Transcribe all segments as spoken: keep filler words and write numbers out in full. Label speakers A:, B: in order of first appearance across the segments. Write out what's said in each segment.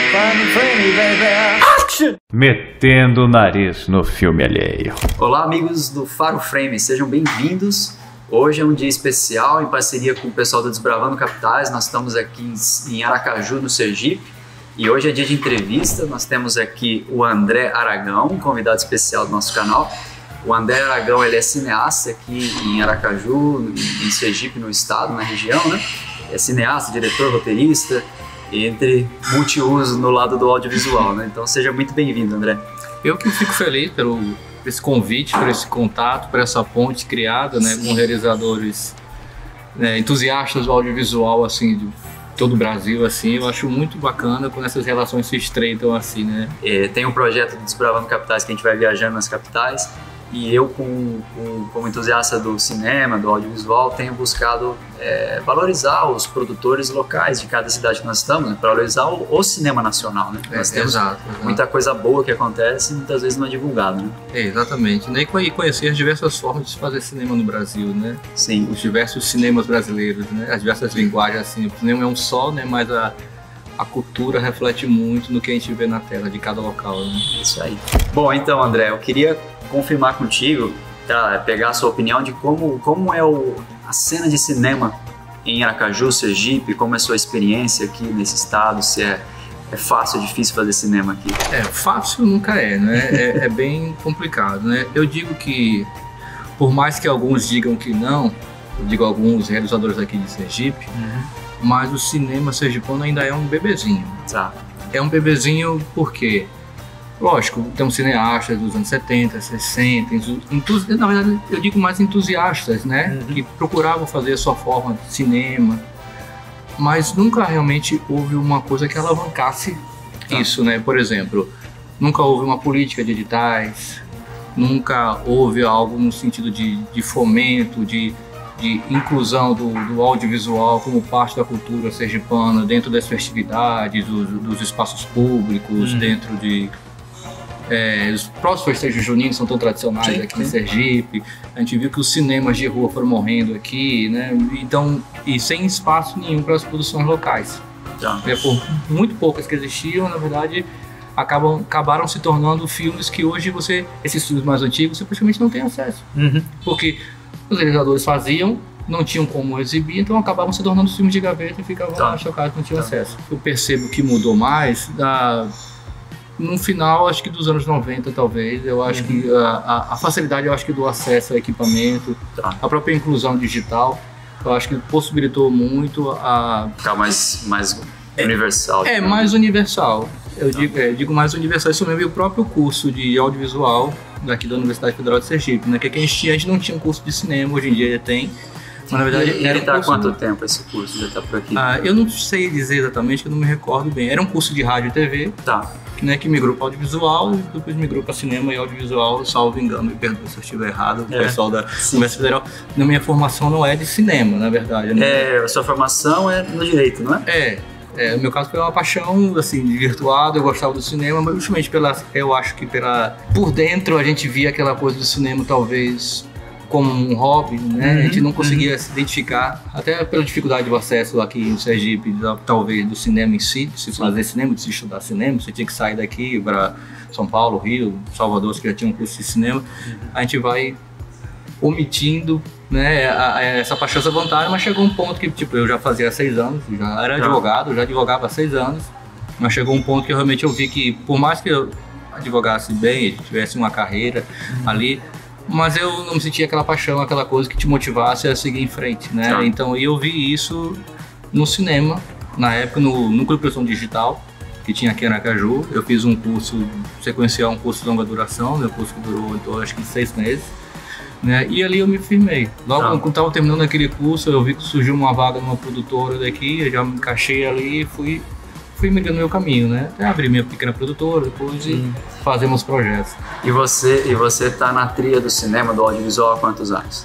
A: Metendo o nariz no filme alheio.
B: Olá, amigos do Faro Frame, sejam bem-vindos. Hoje é um dia especial, em parceria com o pessoal do Desbravando Capitais. Nós estamos aqui em Aracaju, no Sergipe, e hoje é dia de entrevista. Nós temos aqui o André Aragão, um convidado especial do nosso canal. O André Aragão, ele é cineasta aqui em Aracaju, em Sergipe, no estado, na região, né? É cineasta, diretor, roteirista, entre multiuso no lado do audiovisual, né? Então seja muito bem-vindo, André.
C: Eu que fico feliz pelo esse convite, por esse contato, por essa ponte criada, né, com realizadores, né, entusiastas do audiovisual, assim, de todo o Brasil, assim. Eu acho muito bacana quando essas relações se estreitam assim, né?
B: É, tem um projeto do Desbravando Capitais que a gente vai viajando nas capitais. E eu, com, com, como entusiasta do cinema, do audiovisual, tenho buscado é, valorizar os produtores locais de cada cidade que nós estamos, né, para valorizar o, o cinema nacional, né?
C: É,
B: nós temos
C: exato, exato.
B: muita coisa boa que acontece e muitas vezes não é divulgado, né?
C: É, exatamente. Né? E conhecer as diversas formas de se fazer cinema no Brasil, né?
B: Sim.
C: Os diversos cinemas brasileiros, né? As diversas linguagens, assim. O cinema é um só, né? Mas a, a cultura reflete muito no que a gente vê na tela de cada local, né?
B: Isso aí. Bom, então, André, eu queria confirmar contigo, tá, pegar a sua opinião de como, como é o, a cena de cinema em Aracaju, Sergipe, como é a sua experiência aqui nesse estado, se é, é fácil ou difícil fazer cinema aqui?
C: É, fácil nunca é, né? É, é bem complicado, né? Eu digo que, por mais que alguns digam que não, eu digo alguns realizadores aqui de Sergipe, uhum. mas o cinema sergipano ainda é um bebezinho.
B: Tá.
C: É um bebezinho porque... Lógico, temos cineastas dos anos setenta, sessenta, entusi... na verdade eu digo mais entusiastas, né? Uhum. Que procuravam fazer a sua forma de cinema, mas nunca realmente houve uma coisa que alavancasse tá. isso, né? Por exemplo, nunca houve uma política de editais, nunca houve algo no sentido de, de fomento, de, de inclusão do, do audiovisual como parte da cultura sergipana dentro das festividades, dos, dos espaços públicos, uhum. dentro de... É, os próximos festejos juninos são tão tradicionais sim, aqui sim. em Sergipe. A gente viu que os cinemas de rua foram morrendo aqui, né? Então, e sem espaço nenhum para as produções locais.
B: Já.
C: É, por muito poucas que existiam, na verdade, acabam, acabaram se tornando filmes que hoje você, esses filmes mais antigos, você praticamente não tem acesso. Uhum. Porque os realizadores faziam, não tinham como exibir, então acabavam se tornando filmes de gaveta e ficavam tá. lá chocados que não tinham tá. acesso. Eu percebo que mudou mais da... No final, acho que dos anos noventa, talvez, eu acho uhum. que a, a facilidade, eu acho que do acesso a equipamento, tá. a própria inclusão digital, eu acho que possibilitou muito a...
B: Ficar mais, mais é, universal.
C: É, mais universal. Eu digo, é, digo mais universal, isso mesmo, e o próprio curso de audiovisual daqui da Universidade Federal de Sergipe, né? Que a gente tinha, a gente não tinha um curso de cinema, hoje em dia tem. Mas, na verdade,
B: e ele está
C: um
B: há quanto tempo esse curso? Já está por aqui?
C: Ah, eu não sei dizer exatamente, que eu não me recordo bem. Era um curso de rádio e T V.
B: Tá.
C: Né, que migrou para audiovisual e depois migrou para cinema e audiovisual, salvo engano, me perdoe se eu estiver errado, o é. pessoal da Universidade Federal. Na minha formação não é de cinema, na verdade.
B: É, a sua formação é no direito, não é?
C: É, é, no meu caso foi uma paixão, assim, virtuada, eu gostava do cinema, mas justamente pela, eu acho que pela, por dentro a gente via aquela coisa do cinema talvez como um hobby, né? Uhum, a gente não conseguia uhum. se identificar, até pela dificuldade do acesso aqui em Sergipe, talvez do cinema em si, de se fazer cinema, de se estudar cinema, você tinha que sair daqui para São Paulo, Rio, Salvador, que já tinha um curso de cinema, uhum. a gente vai omitindo, né, a, a, essa paixão, essa vontade, mas chegou um ponto que, tipo, eu já fazia há seis anos, já era advogado, já advogava há seis anos, mas chegou um ponto que eu realmente eu vi que, por mais que eu advogasse bem, tivesse uma carreira uhum. ali, mas eu não sentia aquela paixão, aquela coisa que te motivasse a seguir em frente, né? Tá. Então eu vi isso no cinema, na época no Núcleo de Produção Digital, que tinha aqui em Aracaju. Eu fiz um curso sequencial, um curso de longa duração, meu curso que durou então, acho que seis meses, né? E ali eu me firmei. Logo tá. quando estava terminando aquele curso, eu vi que surgiu uma vaga numa produtora daqui, eu já me encaixei ali e fui... fui migrando no meu caminho, né? Até abrir minha pequena produtora, depois hum. e fazemos projetos.
B: E você e você tá na trilha do cinema, do audiovisual há quantos anos?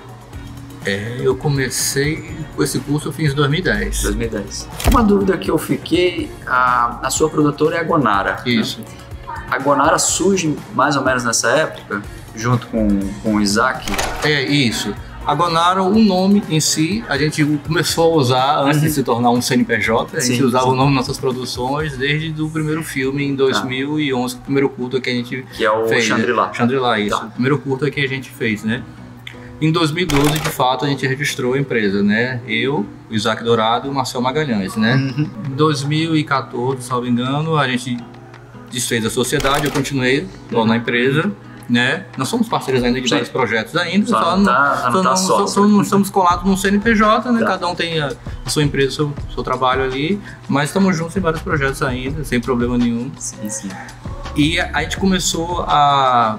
C: É, eu comecei com esse curso, eu fiz em dois mil e dez.
B: dois mil e dez. Uma dúvida que eu fiquei, a, a sua produtora é a Gonara.
C: Isso.
B: Né? A Gonara surge mais ou menos nessa época, junto com, com o Isaac?
C: É, isso. A Gonaro, o nome em si, a gente começou a usar antes uhum. de se tornar um C N P J. A gente sim, usava sim. o nome nas nossas produções desde o primeiro filme, em dois mil e onze, ah. o primeiro curta que a gente
B: que é o
C: fez.
B: Shangri-La.
C: Shangri-La, isso.
B: Tá.
C: O primeiro curta que a gente fez, né? Em dois mil e doze, de fato, a gente registrou a empresa, né? Eu, o Isaac Dourado e o Marcel Magalhães, né? Uhum. Em dois mil e quatorze, salvo engano, a gente desfez a sociedade, eu continuei uhum. na empresa. Né? Nós somos parceiros ainda de Sim. vários projetos ainda, só, só, não, tá, só, não, tá só, só não estamos colados num C N P J, né? Tá. Cada um tem a, a sua empresa, o seu, seu trabalho ali, mas estamos juntos em vários projetos ainda, sem problema nenhum.
B: Sim, sim.
C: E a, a gente começou a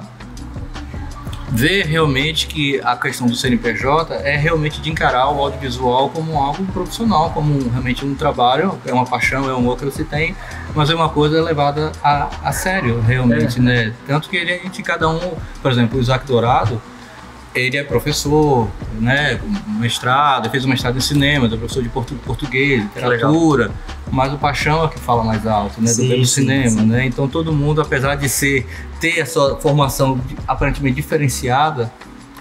C: ver realmente que a questão do C N P J é realmente de encarar o audiovisual como algo profissional, como realmente um trabalho, é uma paixão, é um amor que você tem, mas é uma coisa levada a, a sério, realmente, é. né? Tanto que a gente, cada um, por exemplo, o Isaac Dourado, ele é professor, né, mestrado, fez um mestrado em cinema, é professor de portu português, literatura, mas o paixão é que fala mais alto, né, sim, do pelo cinema, sim. né? Então todo mundo, apesar de ser ter a sua formação aparentemente diferenciada,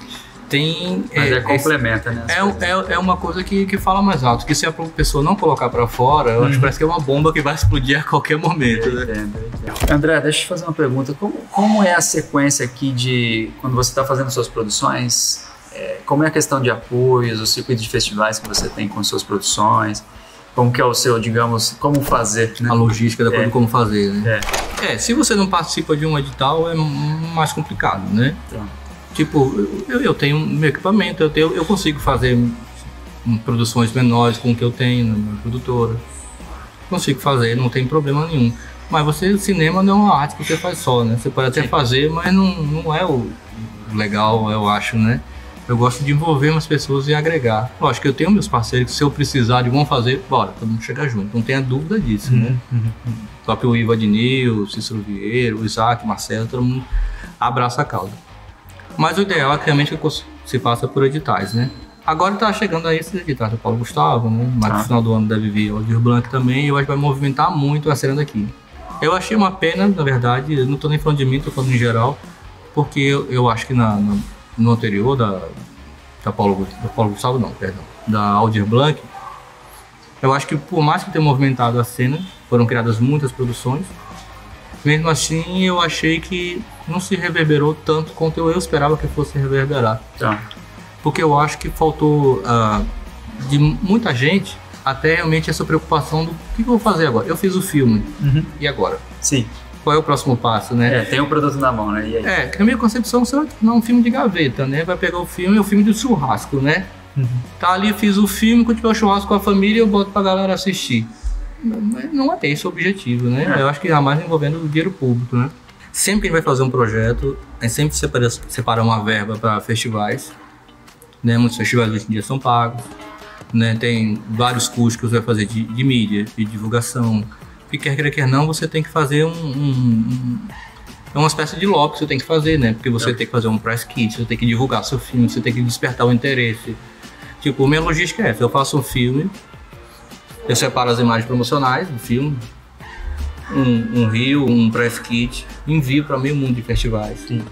C: tem
B: mas é, é complementa, né?
C: É, é, é uma coisa que, que fala mais alto, que se a pessoa não colocar para fora, eu acho que parece que é uma bomba que vai explodir a qualquer momento.
B: Eu
C: né?
B: entendo, eu entendo. André, deixa eu te fazer uma pergunta. Como, como é a sequência aqui de quando você está fazendo suas produções? É, como é a questão de apoios, o circuito de festivais que você tem com suas produções? Como que é o seu, digamos, como fazer, né?
C: A logística da coisa, é. como fazer, né?
B: É.
C: é, se você não participa de um edital, é mais complicado, né? Então. Tipo, eu, eu tenho meu equipamento, eu, tenho, eu consigo fazer produções menores com o que eu tenho na minha produtora. Consigo fazer, não tem problema nenhum. Mas você, cinema não é uma arte que você faz só, né? Você pode até Sim. fazer, mas não, não é o legal, eu acho, né? Eu gosto de envolver umas pessoas e agregar. Lógico que eu tenho meus parceiros que se eu precisar de vão fazer, bora, todo mundo chega junto. Não tenha dúvida disso, uhum, né? Uhum. O próprio Ivo Adnil, Cícero Vieira, o Isaac, Marcelo, todo mundo abraça a causa. Mas o ideal é que realmente se faça por editais, né? Agora está chegando aí esses editais do Paulo Gustavo, né? Mas ah. no final do ano deve vir o Aldir Blanc também, e eu acho que vai movimentar muito a cena daqui. Eu achei uma pena, na verdade, eu não estou nem falando de mim, estou falando em geral, porque eu, eu acho que na, na, no anterior da, da Paulo, da Paulo Gustavo, não, perdão, da Aldir Blanc, eu acho que por mais que tenha movimentado a cena, foram criadas muitas produções, mesmo assim eu achei que não se reverberou tanto quanto eu esperava que fosse reverberar.
B: Tá.
C: Porque eu acho que faltou uh, de muita gente até realmente essa preocupação do que eu vou fazer agora. Eu fiz o filme, uhum. e agora?
B: Sim.
C: Qual é o próximo passo, né?
B: É, tem um produto na mão, né? E aí?
C: É, que na minha concepção você vai tornar um filme de gaveta, né? Vai pegar o filme, é o filme do churrasco, né? Uhum. Tá ali, fiz o filme, quando tiver o churrasco com a família, eu boto pra galera assistir. Mas não é esse o objetivo, né? É. Eu acho que é mais envolvendo o dinheiro público, né? Sempre que a gente vai fazer um projeto, a gente sempre separa, separa uma verba para festivais, né? Muitos festivais hoje em dia são pagos, né? Tem vários custos que você vai fazer de, de mídia, de divulgação. E quer queira, quer não, você tem que fazer um, um, um... É uma espécie de lobby que você tem que fazer, né? Porque você é. tem que fazer um press kit, você tem que divulgar seu filme, você tem que despertar o interesse. Tipo, minha logística é essa, eu faço um filme, eu separo as imagens promocionais do filme, um, um reel, um press kit, envio para meio mundo de festivais. Sim.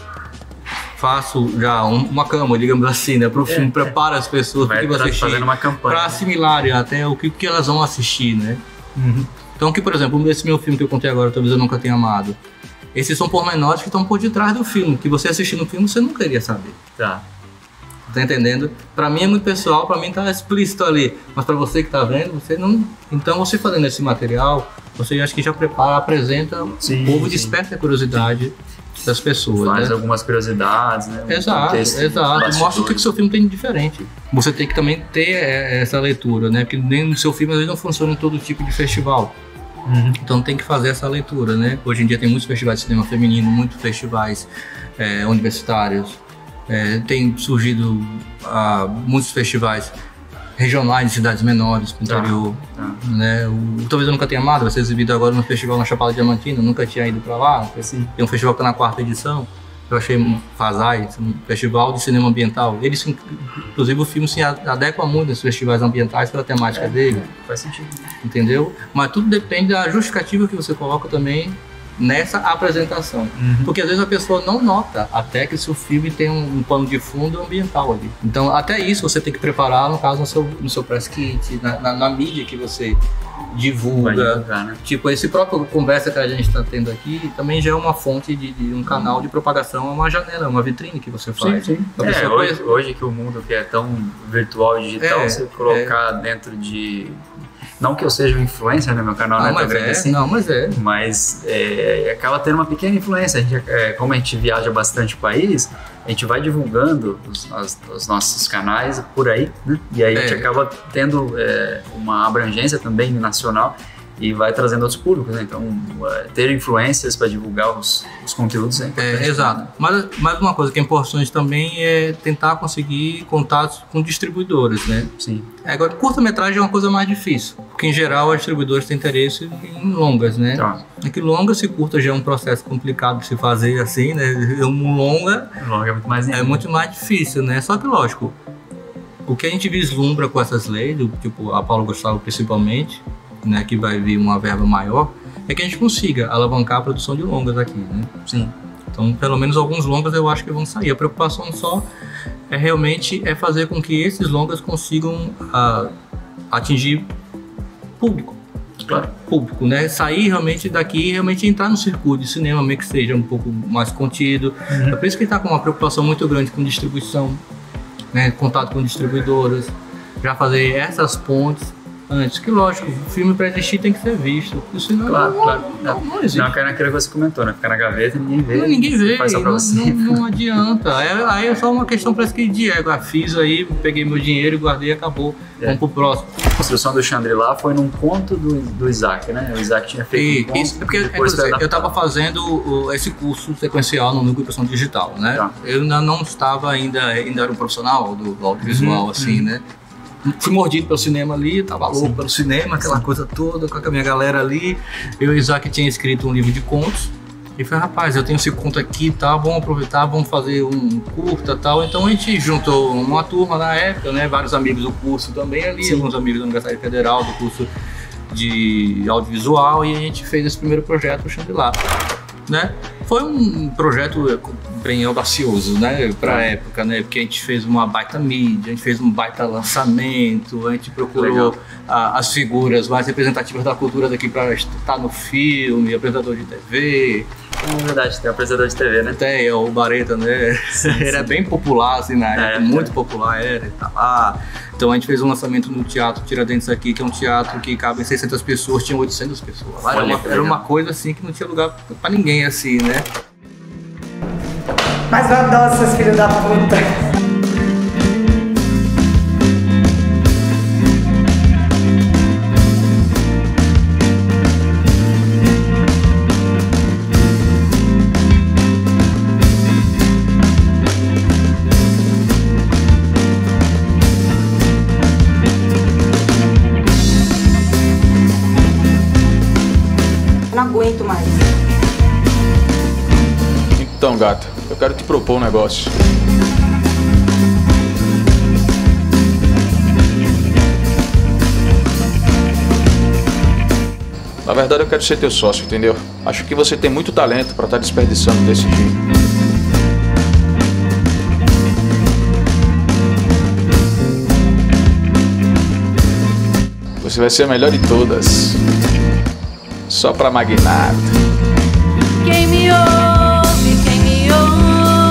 C: Faço já um, uma cama, digamos assim, né, para o filme, é, preparo as pessoas para
B: fazendo uma campanha,
C: para assimilarem até o que, que elas vão assistir, né? Uhum. Então, que por exemplo, esse meu filme que eu contei agora, Talvez Eu Nunca Tenha Amado, esses são pormenores que estão por detrás do filme, que você assistindo o filme você não queria saber. Tá. Tá entendendo? Pra mim é muito pessoal, pra mim tá explícito ali, mas pra você que tá vendo, você não... Então você fazendo esse material, você acho que já prepara, apresenta, sim, o povo, sim. desperta a curiosidade das pessoas.
B: Faz, né? Algumas curiosidades, né?
C: Exato, exato. Mostra o que o seu filme tem de diferente. Você tem que também ter essa leitura, né? Porque nem no seu filme às vezes não funciona em todo tipo de festival. Uhum. Então tem que fazer essa leitura, né? Hoje em dia tem muitos festivais de cinema feminino, muitos festivais é, universitários. É, tem surgido ah, muitos festivais regionais em cidades menores, pro interior. Ah, ah. Né? O Talvez Eu Nunca Tenha Amado vai ser exibido agora no festival na Chapada Diamantina, nunca tinha ido para lá. Assim, tem um festival que está na quarta edição. Eu achei um Fazai, um festival de cinema ambiental. Eles, inclusive, o filme se adequa muito nesses festivais ambientais pela temática é, dele.
B: Faz sentido.
C: Entendeu? Mas tudo depende da justificativa que você coloca também nessa apresentação.
B: Uhum.
C: Porque às vezes a pessoa não nota até que o seu filme tem um, um pano de fundo ambiental ali. Então até isso você tem que preparar, no caso, no seu, no seu press kit, na, na, na mídia que você divulga.
B: Vai divulgar, né?
C: Tipo, esse próprio conversa que a gente está tendo aqui também já é uma fonte de, de um canal de propagação, é uma janela, uma vitrine que você faz.
B: Sim, sim.
C: A
B: É,
C: pessoa
B: hoje,
C: conhece-
B: hoje que o mundo que é tão virtual e digital,
C: É,
B: você colocar dentro de... Não que eu seja um influencer, né? Meu canal não,
C: Não,
B: é tão
C: mas
B: grande
C: é,
B: assim.
C: não, mas é.
B: Mas é, acaba tendo uma pequena influência. A gente, é, como a gente viaja bastante o país, a gente vai divulgando os, as- os nossos canais por aí, né? E aí a gente
C: É.
B: acaba tendo é, uma abrangência também nacional e vai trazendo outros públicos, né? Então, é, ter influências para divulgar os, os conteúdos é importante.
C: É, exato. Mas, mas uma coisa que é importante também é tentar conseguir contatos com distribuidores, né?
B: Sim.
C: É, agora, curta-metragem é uma coisa mais difícil, porque em geral os distribuidores têm interesse em longas, né?
B: Então,
C: É que longa se curta já é um processo complicado de se fazer assim, né? Um longa
B: logo é muito mais
C: é muito mais difícil, né? Só que lógico, o que a gente vislumbra com essas leis, do, tipo a Paulo Gustavo principalmente, né, que vai vir uma verba maior, é que a gente consiga alavancar a produção de longas aqui, né?
B: Sim.
C: Então, pelo menos alguns longas eu acho que vão sair. A preocupação só é realmente é fazer com que esses longas consigam ah, atingir público.
B: Claro.
C: Público, né? Sair realmente daqui e realmente entrar no circuito de cinema, meio que seja um pouco mais contido.
B: Uhum.
C: É por isso que está com uma preocupação muito grande com distribuição, né? Contato com distribuidoras, já fazer essas pontes antes. Que lógico, o filme para existir tem que ser visto. Senão
B: Claro,
C: não,
B: claro.
C: Não, não existe.
B: Não, cai naquilo que você comentou, né? Ficar na gaveta e ninguém vê.
C: Não, ninguém vê,
B: Faz só pra
C: não,
B: você.
C: não, não adianta. É, aí é só uma questão, parece que de ego. Ah, fiz aí, peguei meu dinheiro, guardei e acabou.
B: É.
C: Vamos pro próximo.
B: A construção do Shangri-La foi num conto do, do Isaac, né? O Isaac tinha feito
C: E
B: um conto,
C: isso é porque
B: depois
C: é,
B: foi
C: eu estava
B: adaptado.
C: fazendo o- esse curso sequencial no Núcleo de Impressão Digital, né?
B: Tá.
C: Eu ainda não estava, ainda, ainda era um profissional do audiovisual,
B: Uhum,
C: assim, né? Fui mordido pelo cinema ali, tava louco pelo cinema, aquela coisa toda, com a minha galera ali. Eu e o Isaac tinha escrito um livro de contos. E falei, rapaz, eu tenho esse conto aqui, tá? Vamos aproveitar, vamos fazer um curta e tal. Então a gente juntou uma turma na época, né? Vários amigos do curso também ali,
B: Sim.
C: alguns amigos da Universidade Federal, do curso de audiovisual, e a gente fez esse primeiro projeto, o Shangri-La, né? Foi um projeto bem audacioso, né, pra época, né, porque a gente fez uma baita mídia, a gente fez um baita lançamento, a gente procurou a, as figuras mais representativas da cultura daqui para estar no filme, apresentador de T V,
B: É verdade, tem um apresentador de T V, né?
C: até o Bareta, né,
B: Sim,
C: era
B: sim.
C: bem popular, assim, na época,
B: É,
C: muito
B: é.
C: popular era, tá lá. Então a gente fez um lançamento no Teatro Tiradentes aqui, que é um teatro que cabe seiscentas pessoas, tinha oitocentas pessoas. Lá era,
B: Olha
C: uma,
B: que
C: era
B: legal.
C: uma coisa assim que não tinha lugar pra ninguém, assim, né.
D: Mas eu adoro seus filhos da puta. Não aguento mais.
E: Então, gata, eu quero te propor um negócio. Na verdade, eu quero ser teu sócio, entendeu? Acho que você tem muito talento pra estar desperdiçando desse jeito. Você vai ser a melhor de todas. Só pra magnata.
F: Quem me ouve, quem me ouve,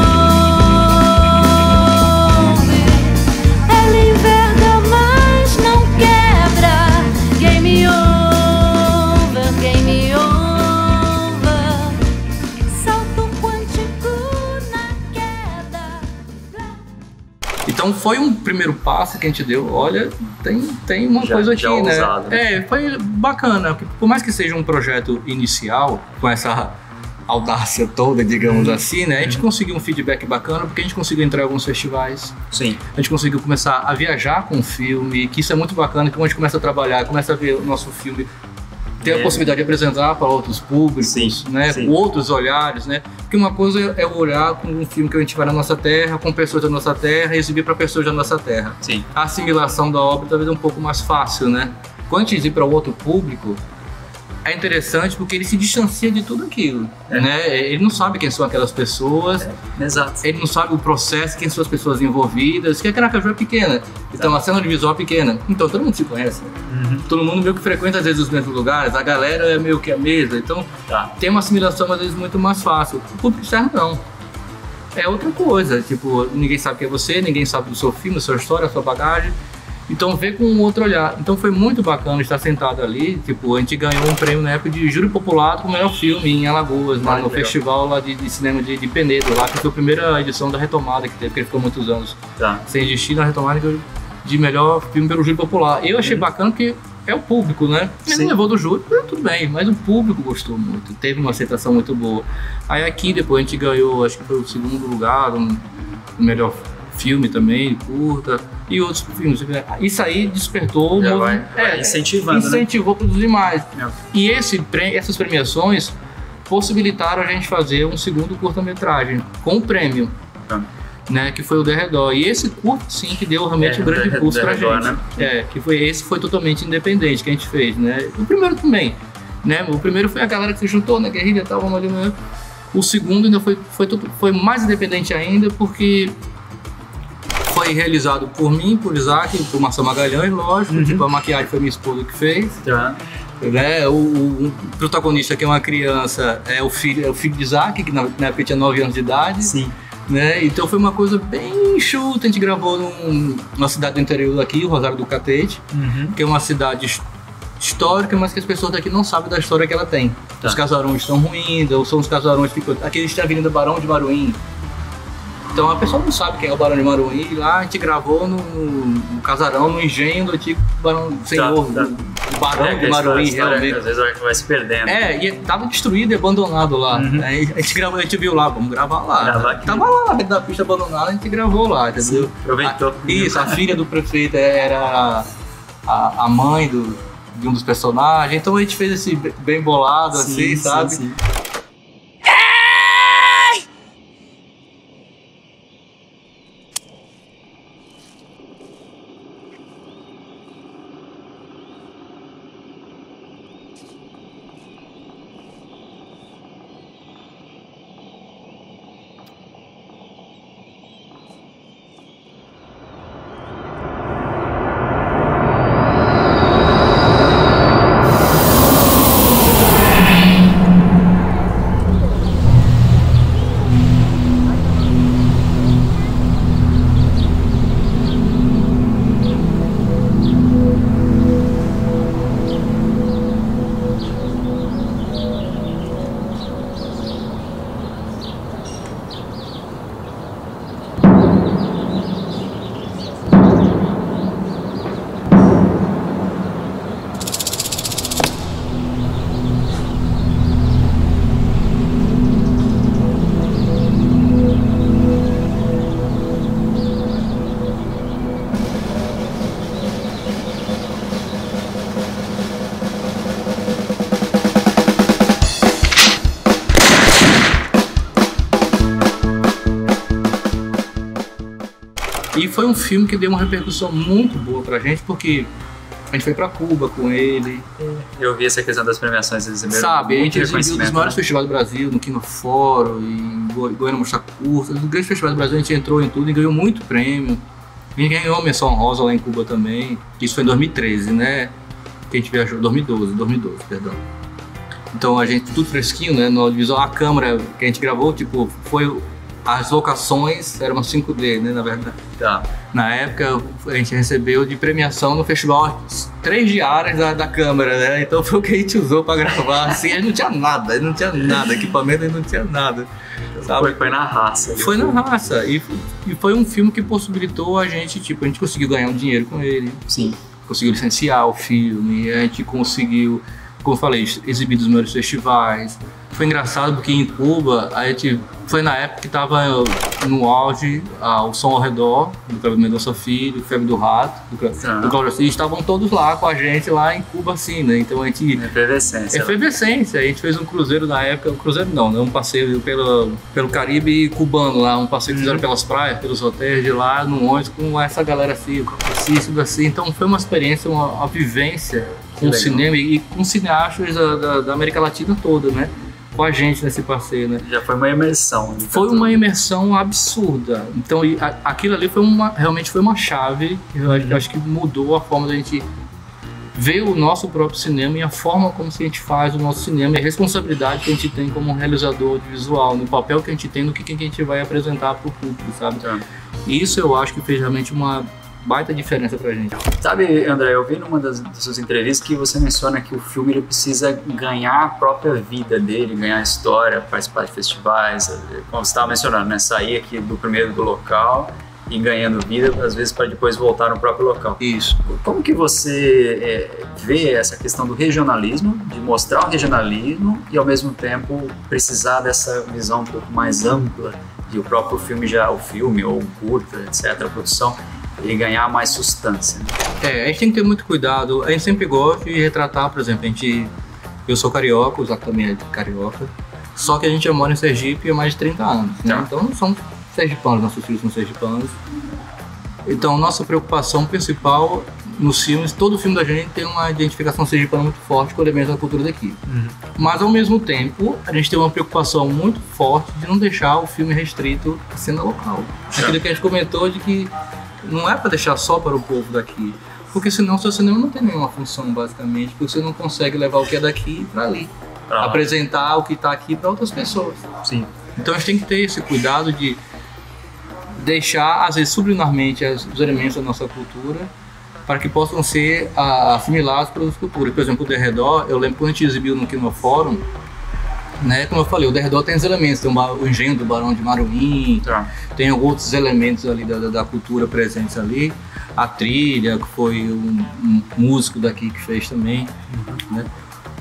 F: ela enverga, mas não quebra. Quem me ouve, quem me ouve, salto quântico na queda.
C: Então foi um primeiro passo que a gente deu. Olha, tem, tem uma
B: Já-
C: coisa aqui,
B: já
C: né?
B: ousado, né?
C: É, foi bacana. Porque por mais que seja um projeto inicial, com essa audácia toda, digamos assim, né? A gente conseguiu um feedback bacana porque a gente conseguiu entrar em alguns festivais.
B: Sim.
C: A gente conseguiu começar a viajar com o filme, que isso é muito bacana, que quando a gente começa a trabalhar, começa a ver o nosso filme, ter a
B: É.
C: possibilidade de apresentar para outros públicos,
B: Sim,
C: né,
B: sim.
C: com outros olhares, né? Porque uma coisa é o olhar com um filme que a gente vai na nossa terra, com pessoas da nossa terra, e exibir para pessoas da nossa terra.
B: Sim.
C: A assimilação da obra talvez é um pouco mais fácil, né? Quando a gente exibir para outro público, é interessante porque ele se distancia de tudo aquilo, é. né? Ele não sabe quem são aquelas pessoas,
B: é. Exato.
C: Ele não sabe o processo, quem são as pessoas envolvidas, que a Aracaju é pequena, então a cena audiovisual é pequena, então todo mundo se conhece, uhum. todo mundo meio que frequenta às vezes os mesmos lugares, a galera é meio que a mesma, então tá. tem uma assimilação às vezes muito mais fácil. O público externo não. É outra coisa, tipo, ninguém sabe quem é você, ninguém sabe do seu filme, da sua história, da sua bagagem. Então vê com um outro olhar. Então foi muito bacana estar sentado ali. Tipo, a gente ganhou um prêmio na época de Júri Popular com o melhor filme em Alagoas, lá no legal. festival lá de, de cinema de, de Penedo, lá que foi a primeira edição da Retomada que teve, porque ele ficou muitos anos tá. sem existir na Retomada de melhor filme pelo Júri Popular. Eu achei uhum. bacana porque é o público, né? Ele não levou do júri, tudo bem, mas o público gostou muito, teve uma aceitação muito boa. Aí aqui depois a gente ganhou, acho que foi o segundo lugar, um, um melhor filme também, curta, e outros filmes. Isso aí despertou,
B: Já
C: um
B: vai,
C: movimento,
B: vai
C: é,
B: incentivando,
C: incentivou
B: né?
C: a produzir mais.
B: É.
C: E esse, essas premiações possibilitaram a gente fazer um segundo curta-metragem com o prêmio. É. Né, que foi o Derredor. E esse curto, sim, que deu realmente é, um grande impulso pra gente. Né? É, que foi, esse foi totalmente independente que a gente fez, né? O primeiro também, né? O primeiro foi a galera que se juntou na guerrilha e tal, vamos ali, né? O segundo ainda foi, foi, tudo, foi mais independente ainda, porque foi realizado por mim, por Isaac, por Marcelo Magalhães, lógico. Uhum. Tipo, a maquiagem foi minha esposa que fez. Uhum. Né? O, o, o protagonista, que é uma criança, é o filho, é o filho de Isaac, que na, na época tinha nove anos de idade.
B: Sim.
C: Né? Então foi uma coisa bem chuta. A gente gravou num, numa cidade do interior aqui, o Rosário do Catete, uhum. que é uma cidade histórica, mas que as pessoas daqui não sabem da história que ela tem. Tá. Os casarões estão ruins, ou são os casarões que ficam... Aqui existe a Avenida Barão de Maruim. Então a pessoa não sabe quem é o Barão de Maruim, e lá a gente gravou no, no casarão, no engenho do antigo Barão, Senhor, tá, tá. do Barão é, de Maruim, realmente.
B: Às vezes vai se perdendo.
C: É, e tava destruído e abandonado lá. Uhum. Aí a gente gravou, a gente viu lá, vamos gravar lá. Gravar tava lá dentro da pista abandonada, a gente gravou lá, entendeu?
B: Sim, aproveitou.
C: A, isso, a filha do prefeito era a, a mãe do, de um dos personagens, então a gente fez esse bem bolado, sim, assim, sim, sabe? Sim. E foi um filme que deu uma repercussão muito boa pra gente, porque a gente foi pra Cuba com ele.
B: Eu vi essa questão das premiações, eles receberam
C: Sabe, a gente exibiu dos maiores, né, festivais do Brasil, no Kinofórum, em Goiânia Mostra Curta, nos grandes festivais do Brasil a gente entrou em tudo e ganhou muito prêmio. A gente ganhou a menção honrosa lá em Cuba também, isso foi em dois mil e treze, né? Que a gente viajou, dois mil e doze, dois mil e doze, perdão. Então a gente, tudo fresquinho, né? No audiovisual, a câmera que a gente gravou, tipo, foi... As locações eram uma cinco D, né, na verdade. Tá. Na época, a gente recebeu de premiação no festival três diárias da, da câmera, né? Então foi o que a gente usou pra gravar, assim, a gente não tinha nada, a gente não tinha nada, equipamento a gente não tinha nada. Sabe?
B: Foi, foi na raça.
C: Foi na raça, e, e foi um filme que possibilitou a gente, tipo, a gente conseguiu ganhar um dinheiro com ele.
B: Sim.
C: Conseguiu licenciar o filme, a gente conseguiu, como eu falei, exibir nos maiores festivais. Foi engraçado porque em Cuba, a gente foi na época que estava no auge ah, o Som ao Redor, do Cleber Mendonça Filho, Febre do Rato, do,
B: ah.
C: do Cláudio Assis, estavam todos lá com a gente lá em Cuba, assim, né? Então a gente...
B: Efervescência.
C: Efervescência. A gente fez um cruzeiro na época, um cruzeiro não, né? Um passeio pelo, pelo Caribe cubano lá, um passeio que fizeram pelas praias, pelos hotéis de lá, no ônibus, com essa galera assim, com o assim. Então foi uma experiência, uma, uma vivência com o cinema e, e com cineastas da, da, da América Latina toda, né? Com a gente nesse passeio, né?
B: Já foi uma imersão.
C: Foi uma imersão absurda. Então, a, aquilo ali foi uma, realmente foi uma chave. Eu acho, eu acho que mudou a forma da gente ver o nosso próprio cinema e a forma como a gente faz o nosso cinema e a responsabilidade que a gente tem como realizador audiovisual, no papel que a gente tem, no que, que a gente vai apresentar para o público, sabe? É. E isso eu acho que fez realmente uma baita diferença pra gente.
B: Sabe, André, eu vi numa das, das suas entrevistas que você menciona que o filme ele precisa ganhar a própria vida dele, ganhar a história, participar de festivais, como você estava mencionando, né? Sair aqui do primeiro do local e ganhando vida, às vezes para depois voltar no próprio local.
C: Isso.
B: Como que você é, vê essa questão do regionalismo, de mostrar o regionalismo e ao mesmo tempo precisar dessa visão um pouco mais ampla de o próprio filme, já o filme ou o curta, etcétera, a produção, ele ganhar mais substância?
C: É, a gente tem que ter muito cuidado. A gente sempre gosta de retratar, por exemplo, a gente, eu sou carioca, o Zac também é carioca, só que a gente já mora em Sergipe há mais de trinta anos, né? Então não somos sergipanos, nossos filhos são sergipanos. Então nossa preocupação principal nos filmes, todo filme da gente tem uma identificação sergipana muito forte com elementos da cultura daqui. Uhum. Mas ao mesmo tempo, a gente tem uma preocupação muito forte de não deixar o filme restrito à cena local. Aquilo que a gente comentou de que não é para deixar só para o povo daqui, porque senão o seu cinema não tem nenhuma função, basicamente, porque você não consegue levar o que é daqui para ali, ah. apresentar o que está aqui para outras pessoas.
B: Sim.
C: Então a gente tem que ter esse cuidado de deixar, às vezes, subliminarmente os elementos da nossa cultura para que possam ser ah, assimilados para outras culturas. Por exemplo, o Derredor, eu lembro quando a gente exibiu no Kinofórum, né, como eu falei, o Derredor tem os elementos, tem o engenho do Barão de Maruim, tá. Tem outros elementos ali da, da cultura presentes ali, a trilha, que foi um, um músico daqui que fez também, uhum. né?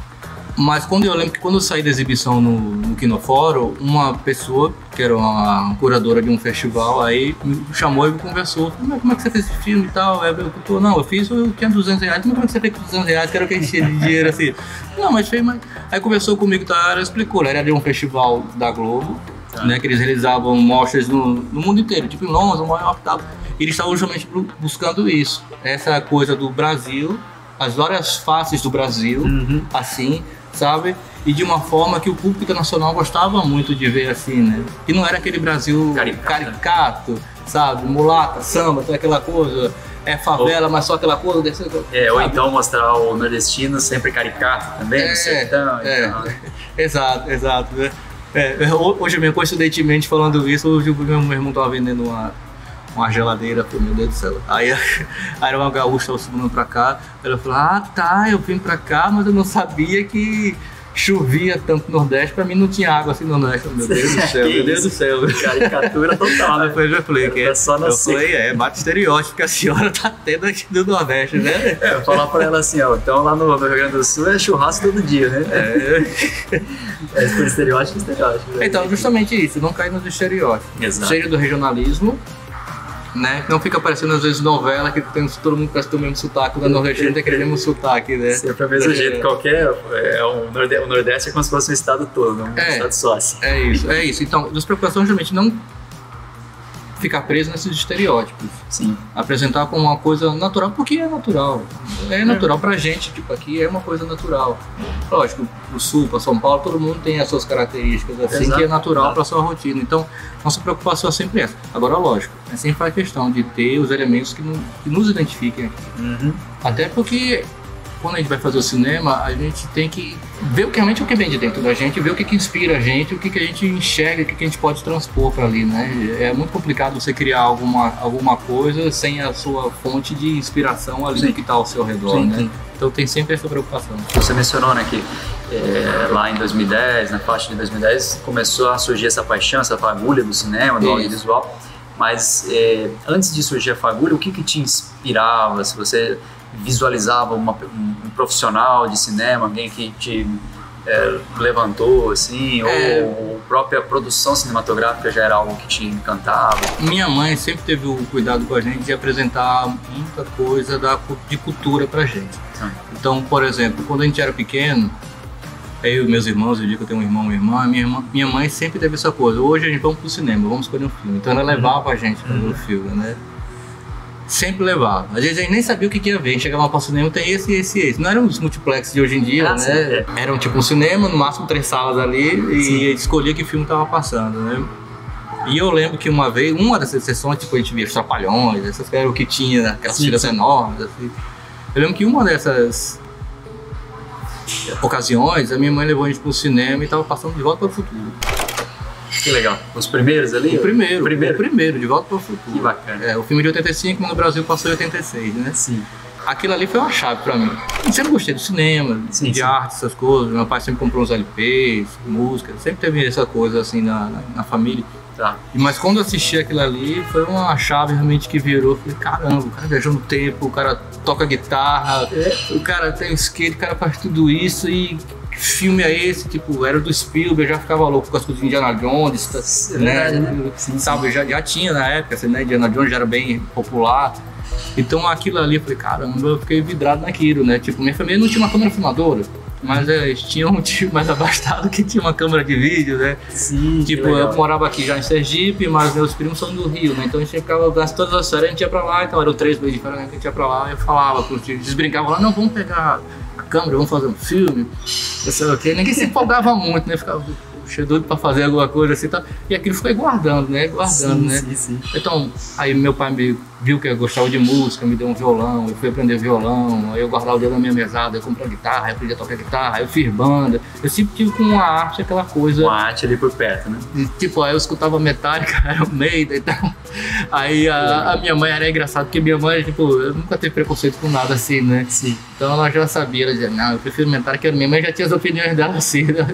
C: Mas quando eu lembro que quando eu saí da exibição no, no Kinofórum, uma pessoa, que era uma curadora de um festival, aí me chamou e me conversou. Como é, como é que você fez esse filme e tal? Eu, eu, eu, não, eu fiz, eu tinha duzentos reais. Mas como é que você fez com duzentos reais? Que era o que a gente tinha de dinheiro assim. Não, mas fez, mas... Aí conversou comigo, tá, ela explicou, era de um festival da Globo, ah. né, que eles realizavam mostras no, no mundo inteiro, tipo em Londres, Nova York e tal. E eles estavam justamente buscando isso, essa coisa do Brasil, as várias faces do Brasil, uhum. assim, sabe? E de uma forma que o público internacional gostava muito de ver assim, né? Que não era aquele Brasil caricato, caricato sabe? Mulata, samba, toda aquela coisa, é favela, ou, mas só aquela coisa... Desse,
B: é, ou então mostrar o nordestino sempre caricato também, é, no sertão.
C: É,
B: então, né?
C: Exato, exato. Né? É, hoje mesmo, coincidentemente, falando isso, hoje o meu irmão estava vendendo uma... uma geladeira, pô, meu Deus do céu. Aí, aí era uma gaúcha, ela subindo pra cá, ela falou, ah tá, eu vim pra cá, mas eu não sabia que chovia tanto no Nordeste, pra mim não tinha água assim no Nordeste, meu Deus do céu, meu Deus do céu.
B: Caricatura total, né?
C: Depois eu falei, que é,
B: só
C: eu falei, é, bate estereótipo que a senhora tá tendo aqui do Nordeste, né?
B: É, eu falar pra ela assim, ó, então lá no, no Rio Grande do Sul é churrasco todo dia, né? É, é por estereótipo, estereótipo. Né?
C: Então, justamente isso, não cair nos estereótipos.
B: Exato.
C: Seja do regionalismo, né? Não fica parecendo às vezes novela que tem, todo mundo parece ter o mesmo sotaque, da nordestina tem aquele mesmo sotaque, né?
B: Sempre é o mesmo é, jeito, qualquer. É, um Nordeste, o Nordeste é como se fosse um estado todo, um
C: é,
B: estado só assim.
C: É isso, é isso. Então, as preocupações realmente não ficar preso nesses estereótipos.
B: Sim.
C: Apresentar como uma coisa natural, porque é natural. É natural é. pra gente, tipo, aqui é uma coisa natural. Lógico, o Sul, para São Paulo, todo mundo tem as suas características, assim, Exato. que é natural para sua rotina. Então, nossa preocupação é sempre essa. Agora, lógico, é sempre faz questão de ter os elementos que, no, que nos identifiquem aqui.
B: Uhum.
C: Até porque, quando a gente vai fazer o cinema, a gente tem que ver o que realmente é o que vem de dentro da gente, ver o que, que inspira a gente, o que, que a gente enxerga, o que, que a gente pode transpor para ali, né? É muito complicado você criar alguma, alguma coisa sem a sua fonte de inspiração ali que está ao seu redor, sim, né? Sim. Então tem sempre essa preocupação.
B: Você mencionou, né, que é, lá em dois mil e dez, na faixa de dois mil e dez, começou a surgir essa paixão, essa fagulha do cinema, do audiovisual, mas é, antes de surgir a fagulha, o que, que te inspirava? Se você visualizava uma, um, um profissional de cinema, alguém que te é, levantou, assim,
C: É.
B: ou a própria produção cinematográfica já era algo que te encantava?
C: Minha mãe sempre teve o cuidado com a gente de apresentar muita coisa da, de cultura pra gente.
B: Sim.
C: Então, por exemplo, quando a gente era pequeno, eu e meus irmãos, eu digo que eu tenho um irmão e uma irmã, minha, irmã, minha mãe sempre teve essa coisa, hoje a gente vamos pro cinema, vamos escolher um filme. Então ela levava a gente para ver o filme, né? Sempre levava. Às vezes a gente nem sabia o que, que ia ver, a gente chegava para o cinema, tem esse, esse e esse. Não eram os multiplex de hoje em dia,
B: Ah,
C: né?
B: sim, é.
C: Eram tipo um cinema, no máximo três salas ali, e
B: Sim.
C: a gente escolhia que filme tava passando, né? E eu lembro que uma vez, uma dessas sessões, tipo, a gente via os Trapalhões, essas que era o que tinha, aquelas
B: Sim,
C: filas
B: sim.
C: enormes, assim. Eu lembro que uma dessas ocasiões, a minha mãe levou a gente pro cinema e tava passando De Volta para o Futuro.
B: Que legal. Os primeiros ali?
C: O primeiro,
B: O primeiro?
C: o primeiro, De Volta para o Futuro.
B: Que bacana.
C: É, o filme de oitenta e cinco, mas no Brasil passou em oitenta e seis, né?
B: Sim.
C: Aquilo ali foi uma chave pra mim. Eu sempre gostei do cinema,
B: Sim,
C: de
B: sim.
C: arte, essas coisas. Meu pai sempre comprou uns L Ps, música, sempre teve essa coisa assim na, na, na família.
B: Tá.
C: Mas quando eu assisti aquilo ali, foi uma chave realmente que virou. Falei, caramba, o cara viajou no tempo, o cara toca guitarra, o cara tem skate, o cara faz tudo isso e que filme é esse? Tipo, era do Spielberg, eu já ficava louco com as coisas de Indiana Jones, tá,
B: É
C: né?
B: verdade, né? Sim,
C: Sabe, já, já tinha na época, assim, né? Indiana Jones já era bem popular. Então aquilo ali, eu falei, caramba, eu fiquei vidrado naquilo, né? Tipo, minha família não tinha uma câmera filmadora, mas é, eles tinham um tio mais abastado que tinha uma câmera de vídeo, né?
B: Sim,
C: Tipo,
B: que legal.
C: eu morava aqui já em Sergipe, mas meus primos são do Rio, né? Então a gente ficava, todas as férias a gente ia pra lá, então eram três meses de férias que a gente ia pra lá, eu falava com os tios, eles brincavam lá, não, vamos pegar a câmera, vamos fazer um filme, eu sei o quê. Ninguém se empolgava muito, né? Ficava cheio doido pra fazer alguma coisa assim, tá? E aquilo foi guardando, né? Guardando,
B: Sim,
C: né?
B: sim, sim.
C: Então, aí meu pai me viu que eu gostava de música, me deu um violão, eu fui aprender violão, aí eu guardava o dedo na minha mesada, eu comprei guitarra, eu aprendi a tocar guitarra, aí eu fiz banda. Eu sempre tive com a arte aquela coisa.
B: Com a arte ali por perto, né?
C: E, tipo, aí eu escutava Metallica, era o Maiden e tal. Aí a, a minha mãe era engraçado, porque minha mãe, tipo, eu nunca teve preconceito com nada assim, né?
B: Sim.
C: Então ela já sabia, ela dizia, não, eu prefiro Metallica, minha mãe já tinha as opiniões dela assim, né?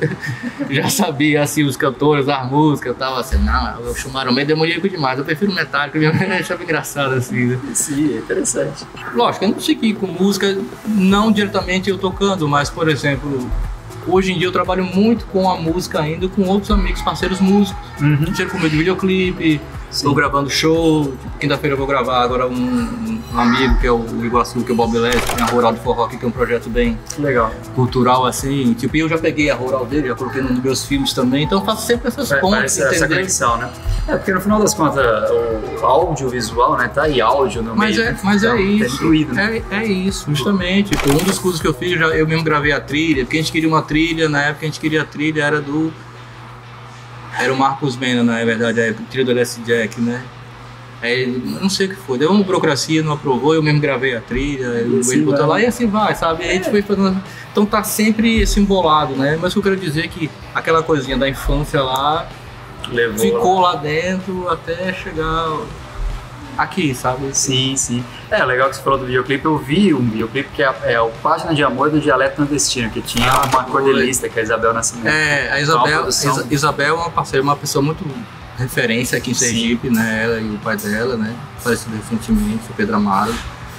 C: Já sabia, assim, os cantores, as músicas, eu tava assim, não, eu chamaram meio demoníaco demais, eu prefiro Metallica, minha mãe achava engraçado assim, né?
B: Sim, é interessante.
C: Lógico, eu não segui com música, não diretamente eu tocando, mas, por exemplo, hoje em dia eu trabalho muito com a música ainda, com outros amigos, parceiros músicos.
B: Uhum.
C: Sempre com meio de videoclipe, estou gravando show, tipo, quinta-feira eu vou gravar agora um, um, um amigo que é o Iguaçu, que é o Bob Leste, tem a Rural do Forró, que é um projeto bem
B: Que legal.
C: cultural assim, tipo, e eu já peguei a Rural dele, já coloquei nos meus filmes também, então eu faço sempre essas
B: Vai-
C: pontas,
B: Parece essa
C: entendeu?
B: conexão, né? É, porque no final das contas, o audiovisual, né? Tá aí áudio no
C: Mas
B: meio.
C: é, mas
B: então,
C: é
B: Tá
C: isso,
B: incluído, né?
C: é, é isso, justamente. Tipo, um dos cursos que eu fiz, eu, já, eu mesmo gravei a trilha, porque a gente queria uma trilha, na época a gente queria a trilha, era do... Era o Marcos Mena, na verdade, a trilha do L S Jack, né? Aí, eu não sei o que foi, deu uma burocracia, não aprovou, eu mesmo gravei a trilha, ele
B: assim
C: botou
B: vai.
C: lá e assim vai, sabe? Aí a gente foi fazendo... Então tá sempre esse embolado, né? Mas o que eu quero dizer é que aquela coisinha da infância lá
B: Levou.
C: ficou lá dentro até chegar aqui, sabe?
B: Sim, sim. É, legal que você falou do videoclipe. Eu vi um videoclipe que é, é o Página de Amor do Dialeto Nordestino, que tinha
C: Ah,
B: uma
C: foi.
B: cordelista, que é a Isabel Nascimento.
C: É, a
B: Então,
C: Isabel,
B: produção-
C: Isa- Isabel é uma parceira, uma pessoa muito referência aqui em
B: Sim.
C: Sergipe, né? Ela e o pai dela, né? Falecido recentemente, o Pedro Amaro.